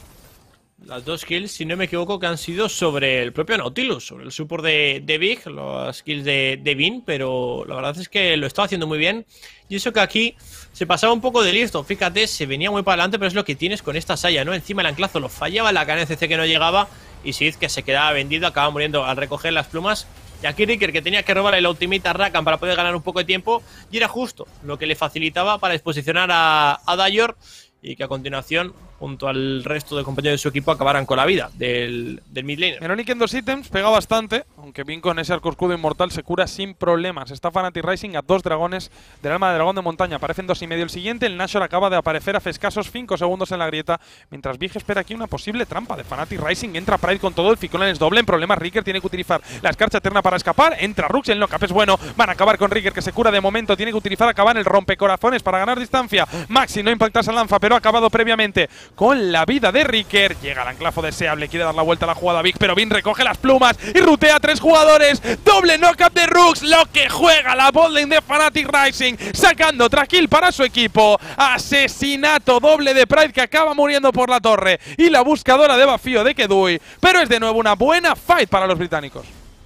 Las dos kills, si no me equivoco, que han sido sobre el propio Nautilus, sobre el support de, de Big, las kills de, de Bin, pero la verdad es que lo estaba haciendo muy bien. Y eso que aquí se pasaba un poco de listo, fíjate, se venía muy para adelante, pero es lo que tienes con esta Saya, ¿no? Encima el anclazo lo fallaba, la K N C C que no llegaba, y Sid que se quedaba vendido, acaba muriendo al recoger las plumas. Y aquí Ricker que tenía que robar el ultimate a Rakan para poder ganar un poco de tiempo, y era justo lo que le facilitaba para exposicionar a, a Dayor, y que a continuación, junto al resto de compañeros de su equipo, acabaran con la vida del, del midlaner. Meloni en dos ítems pega bastante, aunque Bin con ese arco escudo inmortal se cura sin problemas. Está Fnatic Rising a dos dragones del alma de dragón de montaña. Aparecen dos y medio el siguiente. El Nashor acaba de aparecer hace escasos cinco segundos en la grieta, mientras Big espera aquí una posible trampa de Fnatic Rising. Entra Pride con todo, el Ficón es doble en problemas. Ricker tiene que utilizar la escarcha eterna para escapar. Entra Rux, el knock-up es bueno. Van a acabar con Ricker que se cura de momento. Tiene que utilizar acabar el rompecorazones para ganar distancia. Maxi no impacta esa lanza, pero ha acabado previamente con la vida de Ricker. Llega el anclazo de Seab, le quiere dar la vuelta a la jugada a Big, pero Bin recoge las plumas y rutea a tres jugadores. Doble knockup de Rux, lo que juega la botlane de Fnatic Rising, sacando otra kill para su equipo. Asesinato doble de Pride que acaba muriendo por la torre y la buscadora de vacío de Kedui, pero es de nuevo una buena fight para los británicos.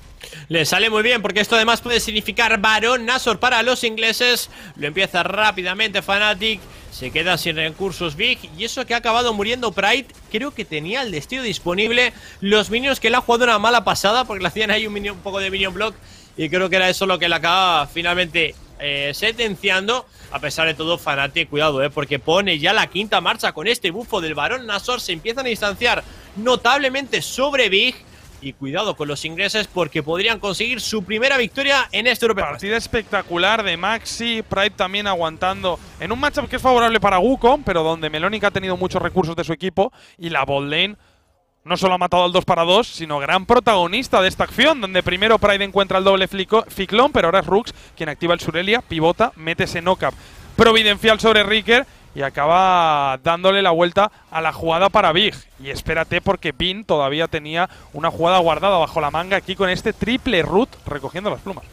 Le sale muy bien porque esto además puede significar Barón Nashor para los ingleses. Lo empieza rápidamente Fnatic. Se queda sin recursos Big. Y eso que ha acabado muriendo Pride, creo que tenía el destino disponible. Los minions que le ha jugado una mala pasada, porque le hacían ahí un, minion, un poco de minion block. Y creo que era eso lo que le acaba finalmente eh, sentenciando. A pesar de todo, Fnatic, cuidado, eh, porque pone ya la quinta marcha con este bufo del Barón Nashor. Se empiezan a distanciar notablemente sobre Big. Y cuidado con los ingleses porque podrían conseguir su primera victoria en este Europeo. Partida espectacular de Maxi, Pride también aguantando en un matchup que es favorable para Wukong, pero donde Meloni ha tenido muchos recursos de su equipo y la botlane no solo ha matado al dos para dos, sino gran protagonista de esta acción, donde primero Pride encuentra el doble Ficlón, pero ahora es Rux quien activa el Surelia, pivota, mete ese knock-up providencial sobre Riker y acaba dándole la vuelta a la jugada para Big. Y espérate, porque Bin todavía tenía una jugada guardada bajo la manga aquí con este triple root recogiendo las plumas.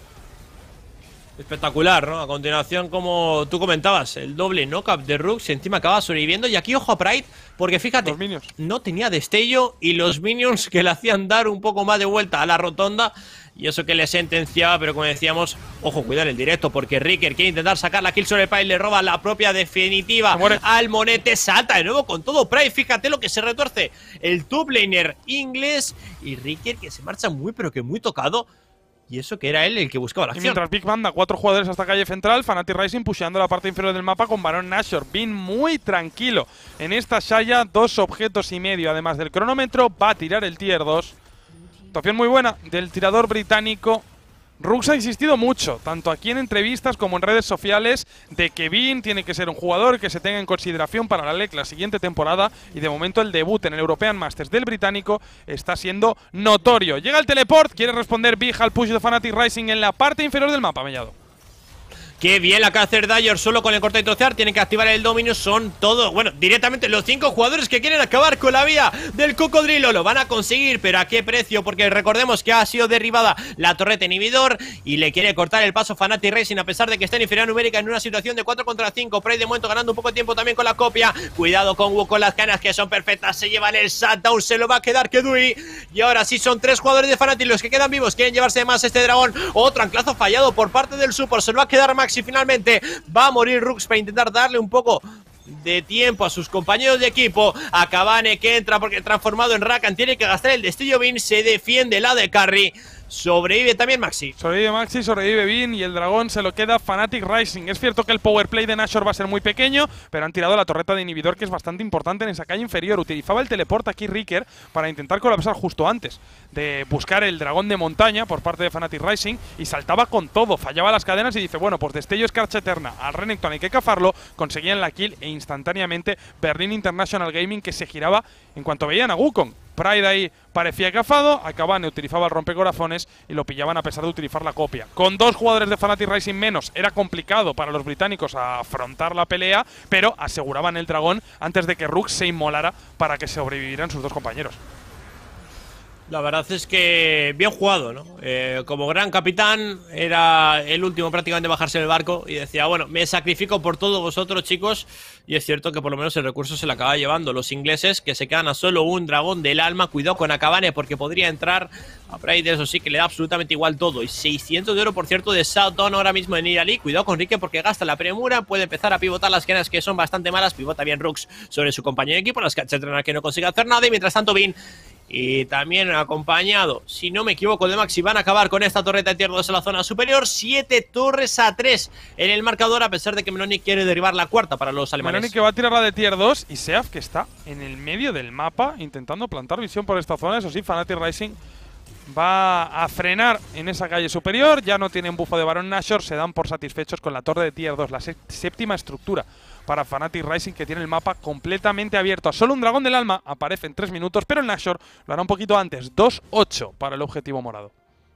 Espectacular, ¿no? A continuación, como tú comentabas, el doble knock-up de Rux, encima acaba sobreviviendo. Y aquí ojo a Pride, porque fíjate, no tenía destello y los minions que le hacían dar un poco más de vuelta a la rotonda. Y eso que le sentenciaba, pero como decíamos, ojo, cuidado en el directo, porque Riker quiere intentar sacar la kill sobre Pride, le roba la propia definitiva al monete, salta de nuevo con todo Pride, fíjate lo que se retuerce el top laner inglés y Riker que se marcha muy pero que muy tocado. Y eso que era él el que buscaba la acción. Y mientras Big manda cuatro jugadores hasta calle central, Fnatic Rising pusheando la parte inferior del mapa con Baron Nashor. Bin muy tranquilo en esta Shaya, dos objetos y medio además del cronómetro, va a tirar el tier dos. Actuación muy buena del tirador británico. Rux ha insistido mucho, tanto aquí en entrevistas como en redes sociales, de que Bin tiene que ser un jugador que se tenga en consideración para la L E C la siguiente temporada y de momento el debut en el European Masters del británico está siendo notorio. Llega el teleport, quiere responder Big al push de Fnatic Rising en la parte inferior del mapa, Mellado. Qué bien la que hace Dyer solo con el corte y trocear. Tienen que activar el Dominus. Son todos, bueno, directamente los cinco jugadores que quieren acabar con la vía del cocodrilo. Lo van a conseguir, pero ¿a qué precio? Porque recordemos que ha sido derribada la torreta inhibidor y le quiere cortar el paso Fnatic Racing a pesar de que está en inferioridad numérica en una situación de cuatro contra cinco. Pride de momento ganando un poco de tiempo también con la copia. Cuidado con Wu con las canas que son perfectas. Se llevan el shutdown. Se lo va a quedar Kedui. Y ahora sí son tres jugadores de Fnatic los que quedan vivos. Quieren llevarse más este dragón. Otro anclazo fallado por parte del support. Se lo va a quedar Max y finalmente va a morir Rux para intentar darle un poco de tiempo a sus compañeros de equipo. A Cavani que entra porque transformado en Rakan tiene que gastar el destello. Bin se defiende la de carry. Sobrevive también Maxi. Sobrevive Maxi, sobrevive Bin y el dragón se lo queda Fnatic Rising. Es cierto que el power play de Nashor va a ser muy pequeño, pero han tirado la torreta de inhibidor que es bastante importante en esa calle inferior. Utilizaba el teleport aquí Riker para intentar colapsar justo antes de buscar el dragón de montaña por parte de Fnatic Rising y saltaba con todo, fallaba las cadenas y dice, bueno, pues destello escarcha eterna al Renekton hay que cafarlo, conseguían la kill e instantáneamente Berlin International Gaming que se giraba en cuanto veían a Wukong. Pride ahí parecía cafado, Akabane utilizaba el rompecorazones y lo pillaban a pesar de utilizar la copia. Con dos jugadores de Fnatic Rising menos era complicado para los británicos afrontar la pelea, pero aseguraban el dragón antes de que Rux se inmolara para que sobrevivieran sus dos compañeros. La verdad es que bien jugado, ¿no? Eh, como gran capitán, era el último prácticamente a bajarse del barco y decía, bueno, me sacrifico por todos vosotros, chicos. Y es cierto que por lo menos el recurso se le acaba llevando los ingleses, que se quedan a solo un dragón del alma. Cuidado con Akabane porque podría entrar a Pride, eso sí, que le da absolutamente igual todo. Y seiscientos de oro, por cierto, de Shutdown ahora mismo en Nidalee. Cuidado con Riker porque gasta la premura, puede empezar a pivotar las cadenas que son bastante malas. Pivota bien Rux sobre su compañero de equipo, las cachetrenas que no consigue hacer nada. Y mientras tanto, Bin y también acompañado, si no me equivoco, de Maxi, van a acabar con esta torreta de tier dos en la zona superior. Siete torres a tres en el marcador, a pesar de que Meloni quiere derribar la cuarta para los alemanes. Meloni que va a tirar la de tier dos y Seaf que está en el medio del mapa intentando plantar visión por esta zona. Eso sí, Fnatic Rising va a frenar en esa calle superior. Ya no tienen bufo de Baron Nashor, se dan por satisfechos con la torre de tier dos, la séptima estructura para Fnatic Rising, que tiene el mapa completamente abierto. Solo un dragón del alma aparece en tres minutos, pero el Nashor lo hará un poquito antes. dos ocho para el objetivo morado.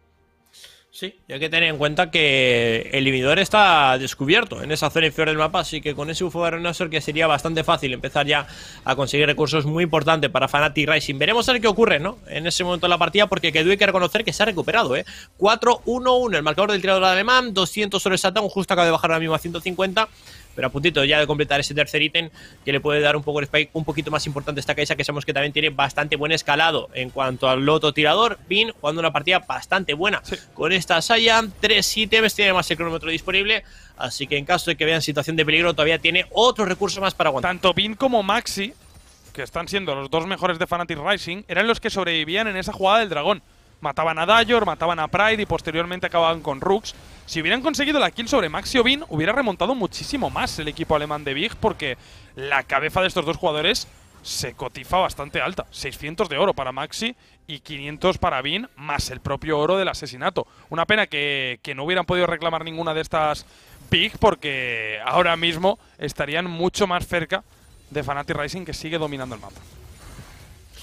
Sí, y hay que tener en cuenta que el inhibidor está descubierto en esa zona inferior del mapa, así que con ese bufo de Nashor que sería bastante fácil empezar ya a conseguir recursos muy importantes para Fnatic Rising. Veremos a ver qué ocurre, ¿no? En ese momento de la partida, porque Kedui hay que reconocer que se ha recuperado, ¿eh? cuatro uno uno, el marcador del tirador alemán, doscientos sobre Shutdown, justo acaba de bajar ahora mismo a ciento cincuenta. Pero a puntito ya de completar ese tercer ítem que le puede dar un poco el spike un poquito más importante a esta Kaisa, que sabemos que también tiene bastante buen escalado. En cuanto al loto tirador, Bin jugando una partida bastante buena. Sí. Con esta Saya, tres ítems, tiene más el cronómetro disponible. Así que en caso de que vean situación de peligro, todavía tiene otros recursos más para aguantar. Tanto Bin como Maxi, que están siendo los dos mejores de Fnatic Rising, eran los que sobrevivían en esa jugada del dragón. Mataban a Dagger, mataban a Pride y posteriormente acababan con Rux. Si hubieran conseguido la kill sobre Maxi o Bin, hubiera remontado muchísimo más el equipo alemán de Big, porque la cabeza de estos dos jugadores se cotiza bastante alta. seiscientos de oro para Maxi y quinientos para Bin, más el propio oro del asesinato. Una pena que, que no hubieran podido reclamar ninguna de estas Big, porque ahora mismo estarían mucho más cerca de Fnatic Rising, que sigue dominando el mapa.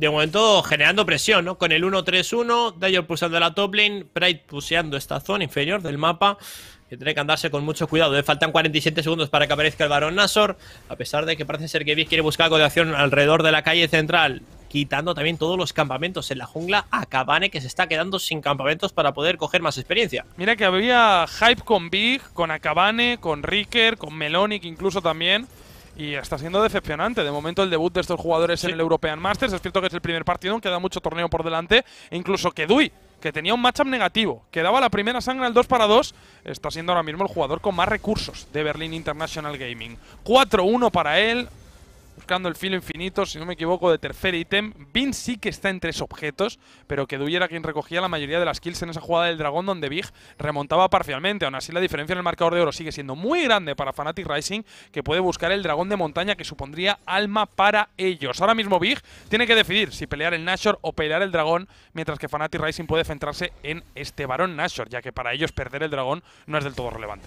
de momento generando presión, ¿no? Con el uno tres uno, Dagger pulsando la top lane, Pride puseando esta zona inferior del mapa, que tiene que andarse con mucho cuidado. Le faltan cuarenta y siete segundos para que aparezca el Barón Nashor, a pesar de que parece ser que Big quiere buscar algo de acción alrededor de la calle central, quitando también todos los campamentos en la jungla a Kabane, que se está quedando sin campamentos para poder coger más experiencia. Mira que había hype con Big, con Akabane, con Ricker, con Melonic incluso también. Y está siendo decepcionante. De momento el debut de estos jugadores sí. en el European Masters. Es cierto que es el primer partido, queda mucho torneo por delante. E incluso Kedui, que tenía un matchup negativo, que daba la primera sangre al dos para dos, está siendo ahora mismo el jugador con más recursos de Berlin International Gaming. cuatro uno para él. Buscando el filo infinito, si no me equivoco, de tercer ítem. Bin sí que está en tres objetos, pero que Kedui era quien recogía la mayoría de las kills en esa jugada del dragón donde Big remontaba parcialmente. Aún así, la diferencia en el marcador de oro sigue siendo muy grande para Fnatic Rising, que puede buscar el dragón de montaña que supondría alma para ellos. Ahora mismo Big tiene que decidir si pelear el Nashor o pelear el dragón, mientras que Fnatic Rising puede centrarse en este varón Nashor, ya que para ellos perder el dragón no es del todo relevante.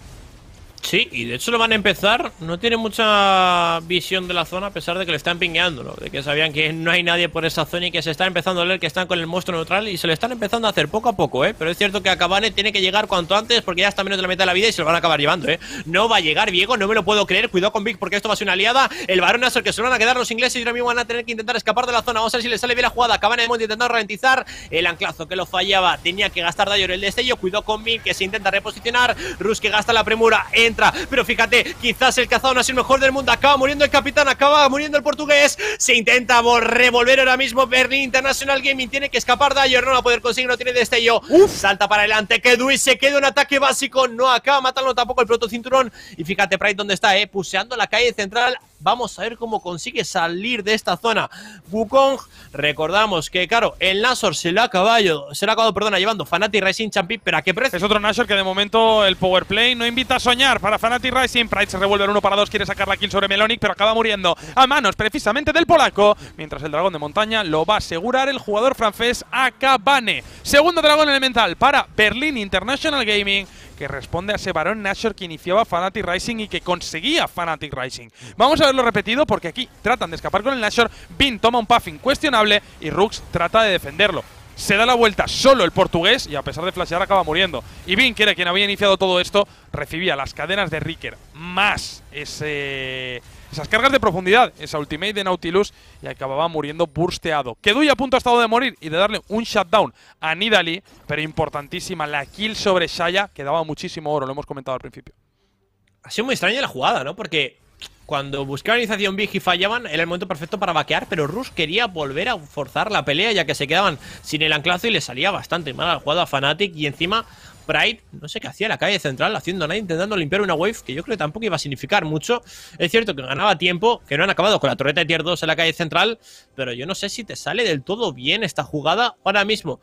Sí, y de hecho lo van a empezar. No tiene mucha visión de la zona, a pesar de que le están pingueando, ¿no? De que sabían que no hay nadie por esa zona y que se está empezando a leer que están con el monstruo neutral y se le están empezando a hacer poco a poco, ¿eh? Pero es cierto que Akabane tiene que llegar cuanto antes porque ya está menos de la mitad de la vida y se lo van a acabar llevando, ¿eh? No va a llegar Viego, no me lo puedo creer. Cuidado con Big porque esto va a ser una aliada. El Barón Nashor que se lo van a quedar los ingleses y ahora mismo van a tener que intentar escapar de la zona. Vamos a ver si le sale bien la jugada. Akabane de Monte intentando ralentizar el anclazo que lo fallaba. Tenía que gastar Dagger el destello. Cuidado con Big que se intenta reposicionar. Rus que gasta la premura. Entra, pero fíjate. Quizás el cazado no es el mejor del mundo. Acaba muriendo el capitán, acaba muriendo el portugués. Se intenta revolver ahora mismo Berlin International Gaming. Tiene que escapar Dagger, no va a poder conseguir, no tiene destello. Uf. Salta para adelante, Kedui se queda un ataque básico. No acaba matando tampoco el protocinturón. Y fíjate Pride donde está, eh, puseando la calle central. Vamos a ver cómo consigue salir de esta zona Wukong. Recordamos que, claro, el Nashor se lo ha acabado, se lo ha acabado, perdona, llevando Fnatic Rising Champion, pero ¿a qué precio? Es otro Nashor que de momento el powerplay no invita a soñar para Fnatic Rising. Pride se revuelve en uno para dos, quiere sacar la kill sobre Melonic, pero acaba muriendo a manos precisamente del polaco, mientras el dragón de montaña lo va a asegurar el jugador francés Akabane. Segundo dragón elemental para Berlin International Gaming, que responde a ese varón Nashor que iniciaba Fnatic Rising y que conseguía Fnatic Rising. Vamos a verlo repetido porque aquí tratan de escapar con el Nashor. Bin toma un puff incuestionable y Rux trata de defenderlo. Se da la vuelta solo el portugués y a pesar de flashear acaba muriendo. Y Bin, que era quien había iniciado todo esto, recibía las cadenas de Ricker más ese, esas cargas de profundidad, esa ultimate de Nautilus, y acababa muriendo bursteado. Kedui a punto ha estado de morir y de darle un shutdown a Nidalee, pero importantísima la kill sobre Xayah, que daba muchísimo oro, lo hemos comentado al principio. Ha sido muy extraña la jugada, ¿no? Porque cuando buscaban iniciación Big y fallaban, era el momento perfecto para vaquear, pero Rus quería volver a forzar la pelea, ya que se quedaban sin el anclazo y le salía bastante mal la jugada a Fnatic. Y encima Pride, no sé qué hacía en la calle central, haciendo nada, intentando limpiar una wave que yo creo que tampoco iba a significar mucho. Es cierto que ganaba tiempo, que no han acabado con la torreta de tier dos en la calle central, pero yo no sé si te sale del todo bien esta jugada ahora mismo.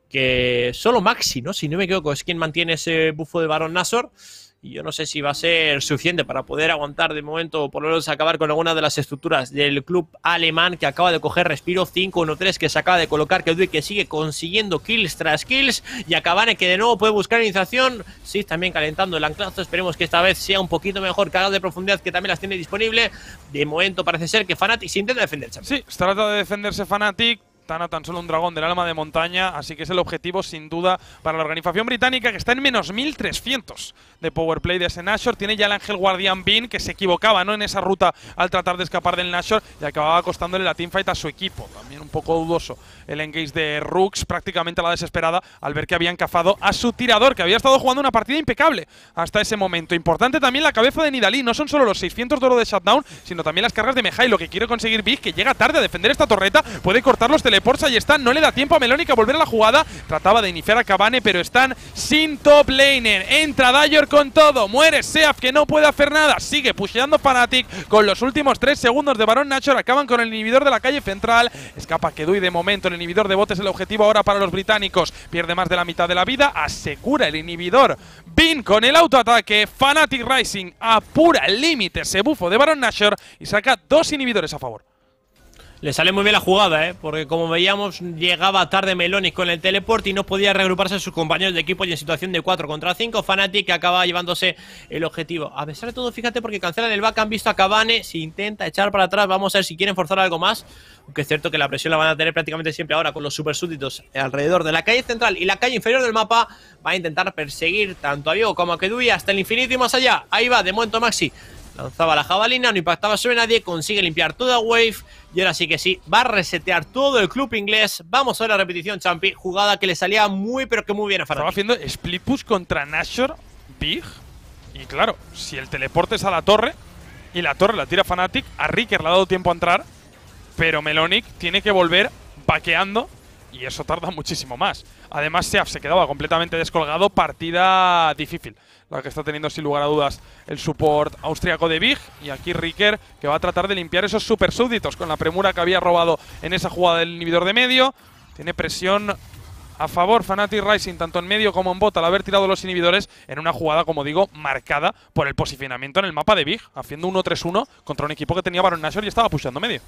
Que solo Maxi, ¿no? Si no me equivoco, es quien mantiene ese bufo de Barón Nashor. Y yo no sé si va a ser suficiente para poder aguantar de momento, o por lo menos acabar con alguna de las estructuras del club alemán, que acaba de coger respiro. Cinco uno tres que se acaba de colocar, que que sigue consiguiendo kills tras kills. Y Akabane, que de nuevo puede buscar iniciación. Sí, también calentando el anclazo. Esperemos que esta vez sea un poquito mejor. Cargas de profundidad que también las tiene disponible. De momento parece ser que Fnatic se intenta defenderse. Sí, trata de defenderse Fnatic. Tan a tan solo un dragón del alma de montaña, así que es el objetivo sin duda para la organización británica, que está en menos mil trescientos de powerplay de ese Nashor. Tiene ya el ángel guardián Bin, que se equivocaba, ¿no?, en esa ruta al tratar de escapar del Nashor y acababa costándole la teamfight a su equipo. También un poco dudoso el engage de Rux, prácticamente a la desesperada, al ver que habían cazado a su tirador, que había estado jugando una partida impecable hasta ese momento. Importante también la cabeza de Nidalee, no son solo los seiscientos de oro de shutdown, sino también las cargas de Mejai, lo que quiere conseguir Big, que llega tarde a defender esta torreta, puede cortar los teleports, ahí están, no le da tiempo a Melonic a volver a la jugada. Trataba de iniciar a Kabane, pero están sin top laner. Entra Dagger con todo, muere Seaf, que no puede hacer nada. Sigue pusheando Fnatic con los últimos tres segundos de Barón Nashor. Acaban con el inhibidor de la calle central. Escapa Kedui de momento, el inhibidor de bot es el objetivo ahora para los británicos. Pierde más de la mitad de la vida, asegura el inhibidor Bin con el autoataque. Fnatic Rising apura el límite ese bufo de Barón Nashor y saca dos inhibidores a favor. Le sale muy bien la jugada, ¿eh? Porque como veíamos, llegaba tarde Melonic con el teleport y no podía reagruparse a sus compañeros de equipo, y en situación de cuatro contra cinco, Fnatic que acaba llevándose el objetivo. A pesar de todo, fíjate, porque cancelan el back, han visto a Kabane, si intenta echar para atrás, vamos a ver si quieren forzar algo más. Aunque es cierto que la presión la van a tener prácticamente siempre ahora con los super súbditos alrededor de la calle central y la calle inferior del mapa. Va a intentar perseguir tanto a Viego como a Kedui hasta el infinito y más allá. Ahí va, de momento Maxi. Lanzaba la jabalina, no impactaba sobre nadie, consigue limpiar toda wave y ahora sí que sí, va a resetear todo el club inglés. Vamos a ver la repetición, Champi, jugada que le salía muy pero que muy bien a Fnatic. Estaba haciendo split push contra Nashor, Big, y claro, si el teleporte es a la torre y la torre la tira Fnatic, a Riker le ha dado tiempo a entrar, pero Melonic tiene que volver vaqueando y eso tarda muchísimo más. Además, Seaf se quedaba completamente descolgado, partida difícil la que está teniendo sin lugar a dudas el support austriaco de Big. Y aquí Riker, que va a tratar de limpiar esos super súbditos con la premura que había robado en esa jugada del inhibidor de medio. Tiene presión a favor Fnatic Rising, tanto en medio como en bot, al haber tirado los inhibidores en una jugada, como digo, marcada por el posicionamiento en el mapa de Big, haciendo uno tres uno contra un equipo que tenía Baron Nashor y estaba pusheando medio.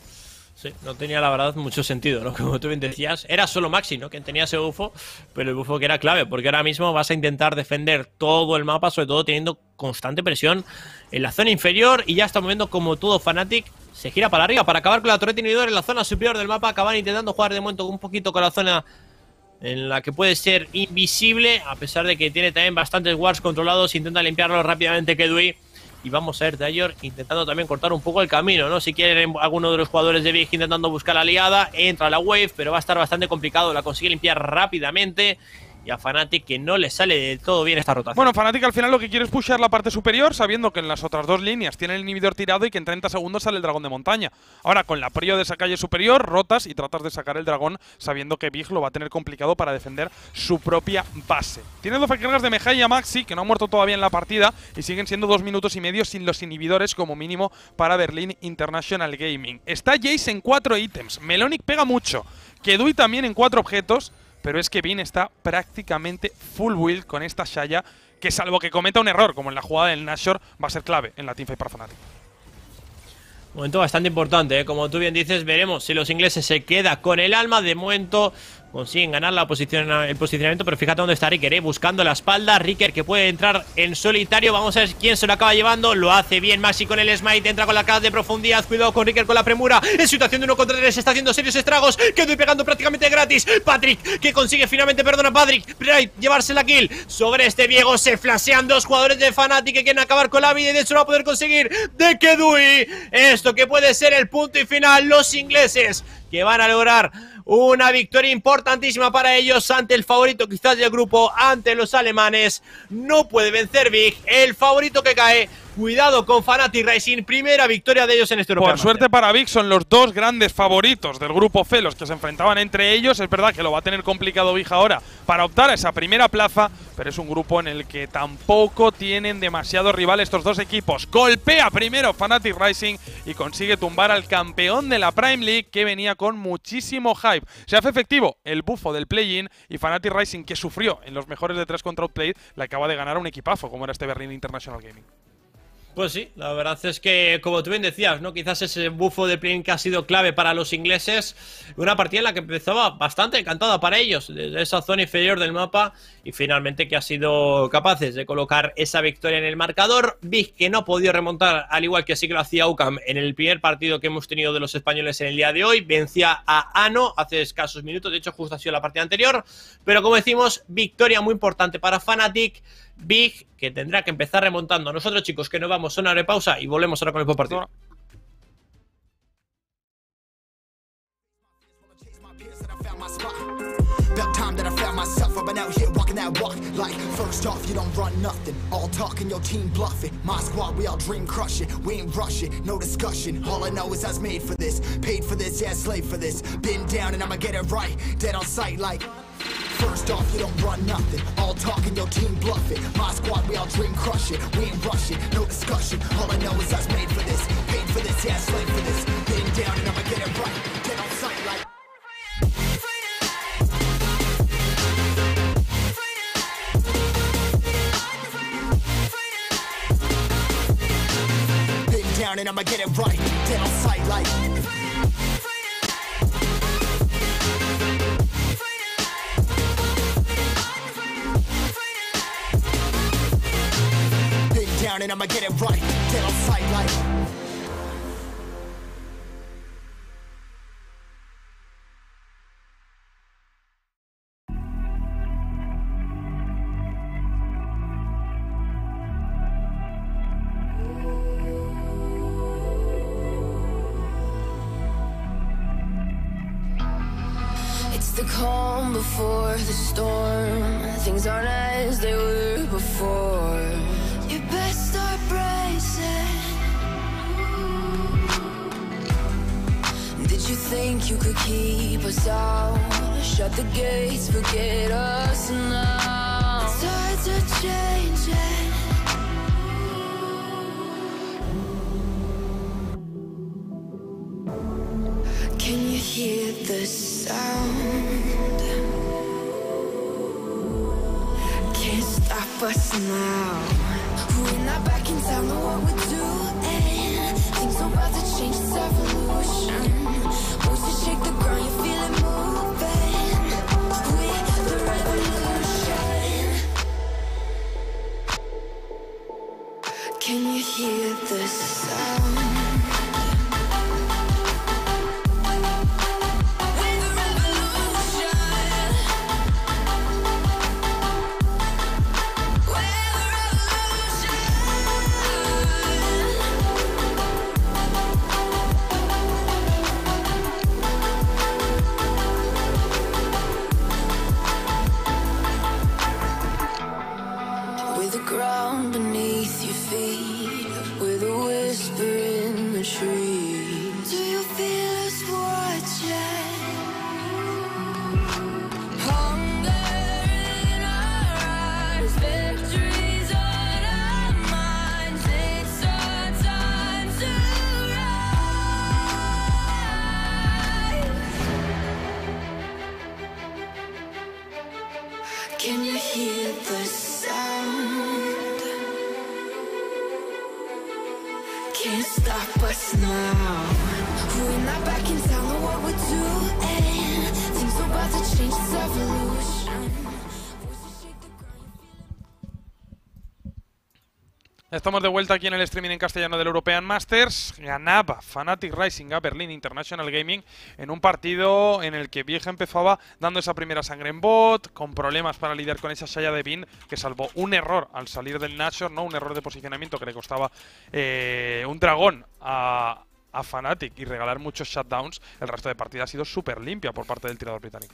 Sí, no tenía la verdad mucho sentido, ¿no? Como tú bien decías, era solo Maxi, ¿no? Quien tenía ese bufo, pero el bufo que era clave, porque ahora mismo vas a intentar defender todo el mapa, sobre todo teniendo constante presión en la zona inferior, y ya está moviendo como todo Fnatic, se gira para arriba para acabar con la torreta inhibidor en la zona superior del mapa. Acaban intentando jugar de momento un poquito con la zona en la que puede ser invisible, a pesar de que tiene también bastantes wards controlados. Intenta limpiarlo rápidamente Kedui. Y vamos a ver Dayor intentando también cortar un poco el camino, ¿no? Si quieren alguno de los jugadores de Big intentando buscar la aliada, entra la wave, pero va a estar bastante complicado. La consigue limpiar rápidamente. Y a Fnatic que no le sale del todo bien esta rotación. Bueno, Fnatic al final lo que quiere es pushear la parte superior, sabiendo que en las otras dos líneas tiene el inhibidor tirado y que en treinta segundos sale el dragón de montaña. Ahora, con la prio de esa calle superior, rotas y tratas de sacar el dragón, sabiendo que Big lo va a tener complicado para defender su propia base. Tiene dos cargas de Mejai y a Maxi, que no han muerto todavía en la partida, y siguen siendo dos minutos y medio sin los inhibidores como mínimo para Berlin International Gaming. Está Jace en cuatro ítems, Melonic pega mucho, Kedui también en cuatro objetos, pero es que Bin está prácticamente full build con esta Xayah, que salvo que cometa un error, como en la jugada del Nashor, va a ser clave en la teamfight para Fnatic. Momento bastante importante, ¿eh? Como tú bien dices, veremos si los ingleses se quedan con el alma. De momento consiguen ganar la posición, el posicionamiento, pero fíjate dónde está Riker, ¿eh? Buscando la espalda. Riker que puede entrar en solitario. Vamos a ver quién se lo acaba llevando. Lo hace bien Maxi con el smite. Entra con la cara de profundidad. Cuidado con Riker con la premura. En situación de uno contra tres está haciendo serios estragos. Quedó pegando prácticamente gratis. Patrick que consigue finalmente, perdona Patrick, Bright, llevarse la kill sobre este Viego. Se flashean dos jugadores de Fnatic que quieren acabar con la vida y de hecho lo va a poder conseguir de Kedui. Esto que puede ser el punto y final. Los ingleses que van a lograr una victoria importantísima para ellos ante el favorito quizás del grupo, ante los alemanes. No puede vencer Big, el favorito que cae. Cuidado con Fnatic Rising, primera victoria de ellos en este European Por suerte para Big son los dos grandes favoritos del grupo C, los que se enfrentaban entre ellos. Es verdad que lo va a tener complicado Big ahora para optar a esa primera plaza, pero es un grupo en el que tampoco tienen demasiado rival estos dos equipos. Golpea primero Fnatic Rising y consigue tumbar al campeón de la Prime League, que venía con muchísimo hype. Se hace efectivo el bufo del play-in y Fnatic Rising, que sufrió en los mejores de tres contra Outplayed, le acaba de ganar a un equipazo como era este Berlin International Gaming. Pues sí, la verdad es que, como tú bien decías, ¿no? Quizás ese bufo de play que ha sido clave para los ingleses. Una partida en la que empezaba bastante encantada para ellos, desde esa zona inferior del mapa, y finalmente que ha sido capaces de colocar esa victoria en el marcador. Big que no ha podido remontar, al igual que sí que lo hacía UCAM en el primer partido que hemos tenido de los españoles en el día de hoy. Vencía a Ano hace escasos minutos, de hecho justo ha sido la partida anterior. Pero como decimos, victoria muy importante para Fnatic. Big que tendrá que empezar remontando. Nosotros, chicos, que nos vamos a una hora de pausa y volvemos ahora con el buen partido. About time that I found myself, I've been out here walking that walk. Like, first off, you don't run nothing. All talking, your team bluffing. My squad, we all dream crush it. We ain't rushing, no discussion. All I know is I was made for this. Paid for this, yeah, slave for this. Been down and I'ma get it right. Dead on sight, like. First off, you don't run nothing. All talking, your team bluffing. My squad, we all dream crush it. We ain't rushing, no discussion. All I know is I was made for this. Paid for this, yeah, slave for this. Been down and I'ma get it right. Dead on sight, like. And I'ma get it right, dead on sight like down and I'ma get it right. Get on sight like. The calm before the storm. Things aren't as they were before. You best start bracing. Did you think you could keep us out? Shut the gates, forget us now. The tides are changing. Can you hear the sound? Can't stop us now. We're not back in town, know what we're doing. Things are about to change, it's evolution. Voices shake the ground, you feel it moving. We're the revolution. Can you hear the sound? Can you hear the sound? Can't stop us now. We're not back in town, know what we're doing. Things are about to change, it's evolution. Estamos de vuelta aquí en el streaming en castellano del European Masters. Ganaba Fnatic Rising a Berlin International Gaming en un partido en el que Big empezaba dando esa primera sangre en bot, con problemas para lidiar con esa Xayah de Bin, que salvó un error al salir del Nashor, ¿no? Un error de posicionamiento que le costaba eh, un dragón a, a Fnatic y regalar muchos shutdowns. El resto de partida ha sido súper limpia por parte del tirador británico.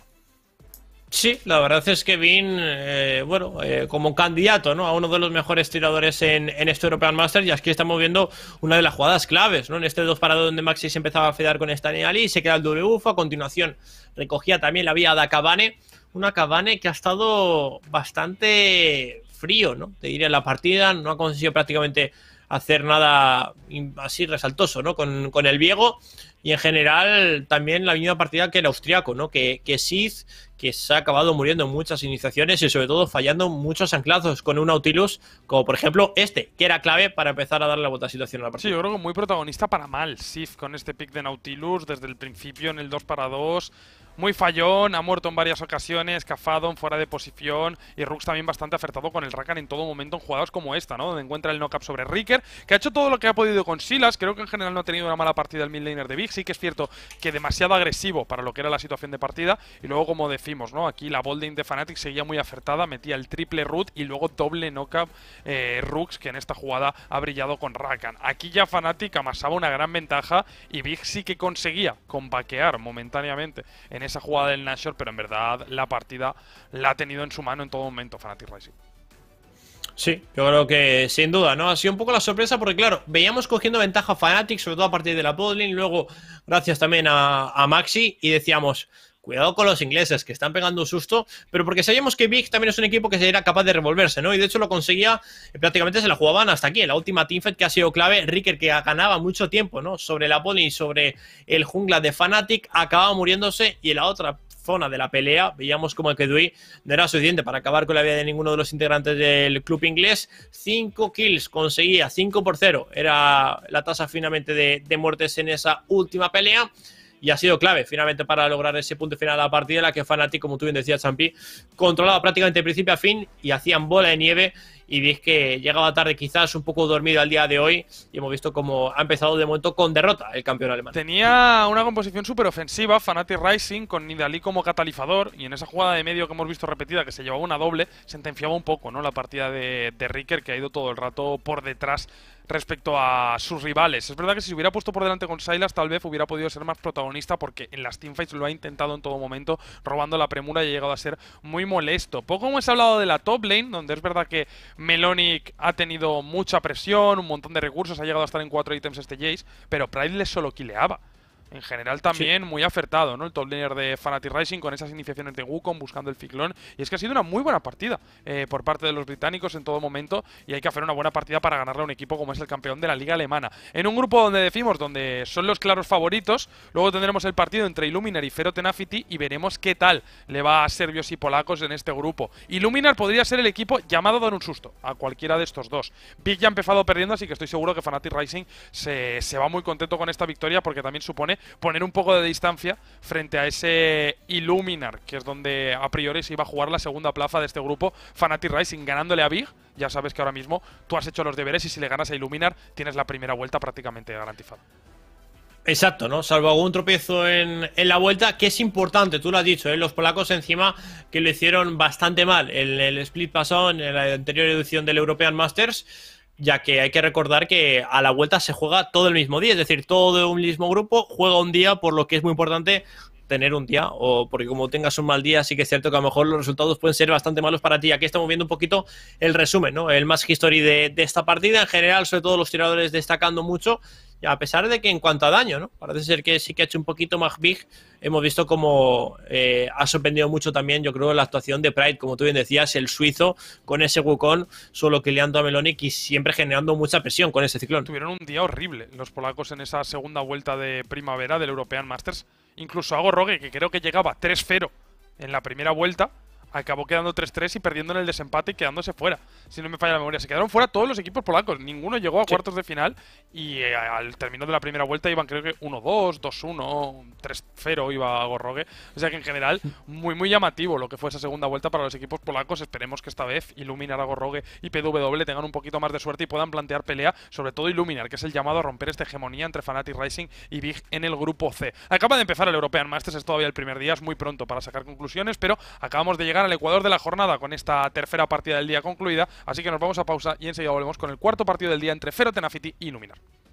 Sí, la verdad es que Bin, eh, bueno, eh, como candidato, ¿no?, a uno de los mejores tiradores en, en este European Masters, y aquí estamos viendo una de las jugadas claves, ¿no? En este dos para dos donde Maxi se empezaba a fedear con Stanley Ali, se queda el W U F, a continuación recogía también la vía de Akabane, una Akabane que ha estado bastante frío, ¿no?, te diría, en la partida, no ha conseguido prácticamente hacer nada así resaltoso, ¿no?, con, con el Viego. Y en general también la misma partida que el austriaco, ¿no? Que, que Sith, que se ha acabado muriendo en muchas iniciaciones y sobre todo fallando muchos anclazos con un Nautilus, como por ejemplo este, que era clave para empezar a darle la vuelta a situación a la partida. Sí, yo creo que muy protagonista para mal Sith con este pick de Nautilus desde el principio en el dos para dos. Muy fallón, ha muerto en varias ocasiones, Cafadon fuera de posición y Rux también bastante acertado con el Rakan en todo momento en jugadas como esta, ¿no? Donde encuentra el knock-up sobre Ricker, que ha hecho todo lo que ha podido con Silas. Creo que en general no ha tenido una mala partida el mid laner de Big. Sí que es cierto que demasiado agresivo para lo que era la situación de partida. Y luego, como decimos, ¿no? Aquí la bolding de Fnatic seguía muy acertada, metía el triple root y luego doble knock-up eh, Rux, que en esta jugada ha brillado con Rakan. Aquí ya Fnatic amasaba una gran ventaja y Big sí que conseguía combaquear momentáneamente en esa jugada del Nashor, pero en verdad la partida la ha tenido en su mano en todo momento Fnatic Rising. Sí, yo creo que sin duda, ¿no? Ha sido un poco la sorpresa porque, claro, veíamos cogiendo ventaja a Fnatic, sobre todo a partir de la botlane, luego gracias también a, a Maxi, y decíamos, cuidado con los ingleses, que están pegando un susto, pero porque sabíamos que Big también es un equipo que sería capaz de revolverse, ¿no? Y de hecho lo conseguía, prácticamente se la jugaban hasta aquí, en la última teamfight que ha sido clave. Ricker, que ganaba mucho tiempo, ¿no?, sobre la botlane y sobre el jungla de Fnatic, acababa muriéndose, y en la otra zona de la pelea veíamos como el Kedui no era suficiente para acabar con la vida de ninguno de los integrantes del club inglés. Cinco kills conseguía, cinco por cero era la tasa finalmente de, de muertes en esa última pelea, y ha sido clave finalmente para lograr ese punto final de la partida, en la que Fnatic, como tú bien decías, Champi, controlaba prácticamente de principio a fin y hacían bola de nieve y Big que llegaba tarde, quizás un poco dormido al día de hoy, y hemos visto cómo ha empezado de momento con derrota el campeón alemán. Tenía una composición súper ofensiva Fnatic Rising con Nidalee como catalizador, y en esa jugada de medio que hemos visto repetida, que se llevaba una doble, sentenciaba un poco, ¿no?, la partida de, de Ricker, que ha ido todo el rato por detrás respecto a sus rivales. Es verdad que si se hubiera puesto por delante con Sylas, tal vez hubiera podido ser más protagonista, porque en las teamfights lo ha intentado en todo momento, robando la premura, y ha llegado a ser muy molesto. Poco hemos hablado de la top lane, donde es verdad que Melonic ha tenido mucha presión, un montón de recursos, ha llegado a estar en cuatro ítems este Jace, pero Pride le solo quileaba. En general también sí, muy acertado, ¿no?, el top laner de Fnatic Rising con esas iniciaciones de Wukong buscando el ciclón. Y es que ha sido una muy buena partida eh, por parte de los británicos en todo momento, y hay que hacer una buena partida para ganarle a un equipo como es el campeón de la liga alemana. En un grupo donde decimos, donde son los claros favoritos, luego tendremos el partido entre Illuminar y Fero Tenacity, y veremos qué tal le va a serbios y polacos en este grupo. Illuminar podría ser el equipo llamado a dar un susto a cualquiera de estos dos. Big ya ha empezado perdiendo, así que estoy seguro que Fnatic Rising se, se va muy contento con esta victoria, porque también supone poner un poco de distancia frente a ese Illuminar, que es donde a priori se iba a jugar la segunda plaza de este grupo. Fnatic Rising ganándole a Big, ya sabes que ahora mismo tú has hecho los deberes, y si le ganas a Illuminar tienes la primera vuelta prácticamente garantizada. Exacto, ¿no? Salvo algún tropiezo en, en la vuelta, que es importante, tú lo has dicho, ¿eh? Los polacos encima que lo hicieron bastante mal en el split pasado, en la anterior edición del European Masters, ya que hay que recordar que a la vuelta se juega todo el mismo día, es decir, todo un mismo grupo juega un día, por lo que es muy importante tener un día, o porque como tengas un mal día, sí que es cierto que a lo mejor los resultados pueden ser bastante malos para ti. Aquí estamos viendo un poquito el resumen, ¿no?, el match history de, de esta partida, en general, sobre todo los tiradores destacando mucho, y a pesar de que en cuanto a daño, ¿no?, parece ser que sí que ha hecho un poquito más Big. Hemos visto como eh, ha sorprendido mucho también, yo creo, la actuación de Pride, como tú bien decías, el suizo con ese Wukong, solo killeando a Melonic y siempre generando mucha presión con ese ciclón. Tuvieron un día horrible los polacos en esa segunda vuelta de primavera del European Masters. Incluso Ago Rogue, que creo que llegaba tres cero en la primera vuelta, acabó quedando tres tres y perdiendo en el desempate y quedándose fuera, si no me falla la memoria. Se quedaron fuera todos los equipos polacos, ninguno llegó a sí. cuartos de final, y eh, al término de la primera vuelta iban creo que uno dos, dos uno, tres cero iba a Gorrogue. O sea que en general muy muy llamativo lo que fue esa segunda vuelta para los equipos polacos. Esperemos que esta vez Illuminar, a Gorrogue y P W tengan un poquito más de suerte y puedan plantear pelea, sobre todo Illuminar, que es el llamado a romper esta hegemonía entre Fnatic Rising y Big en el grupo C. Acaba de empezar el European Masters, es todavía el primer día, es muy pronto para sacar conclusiones, pero acabamos de llegar al ecuador de la jornada con esta tercera partida del día concluida, así que nos vamos a pausa y enseguida volvemos con el cuarto partido del día entre Fero Tenacity y Illuminar.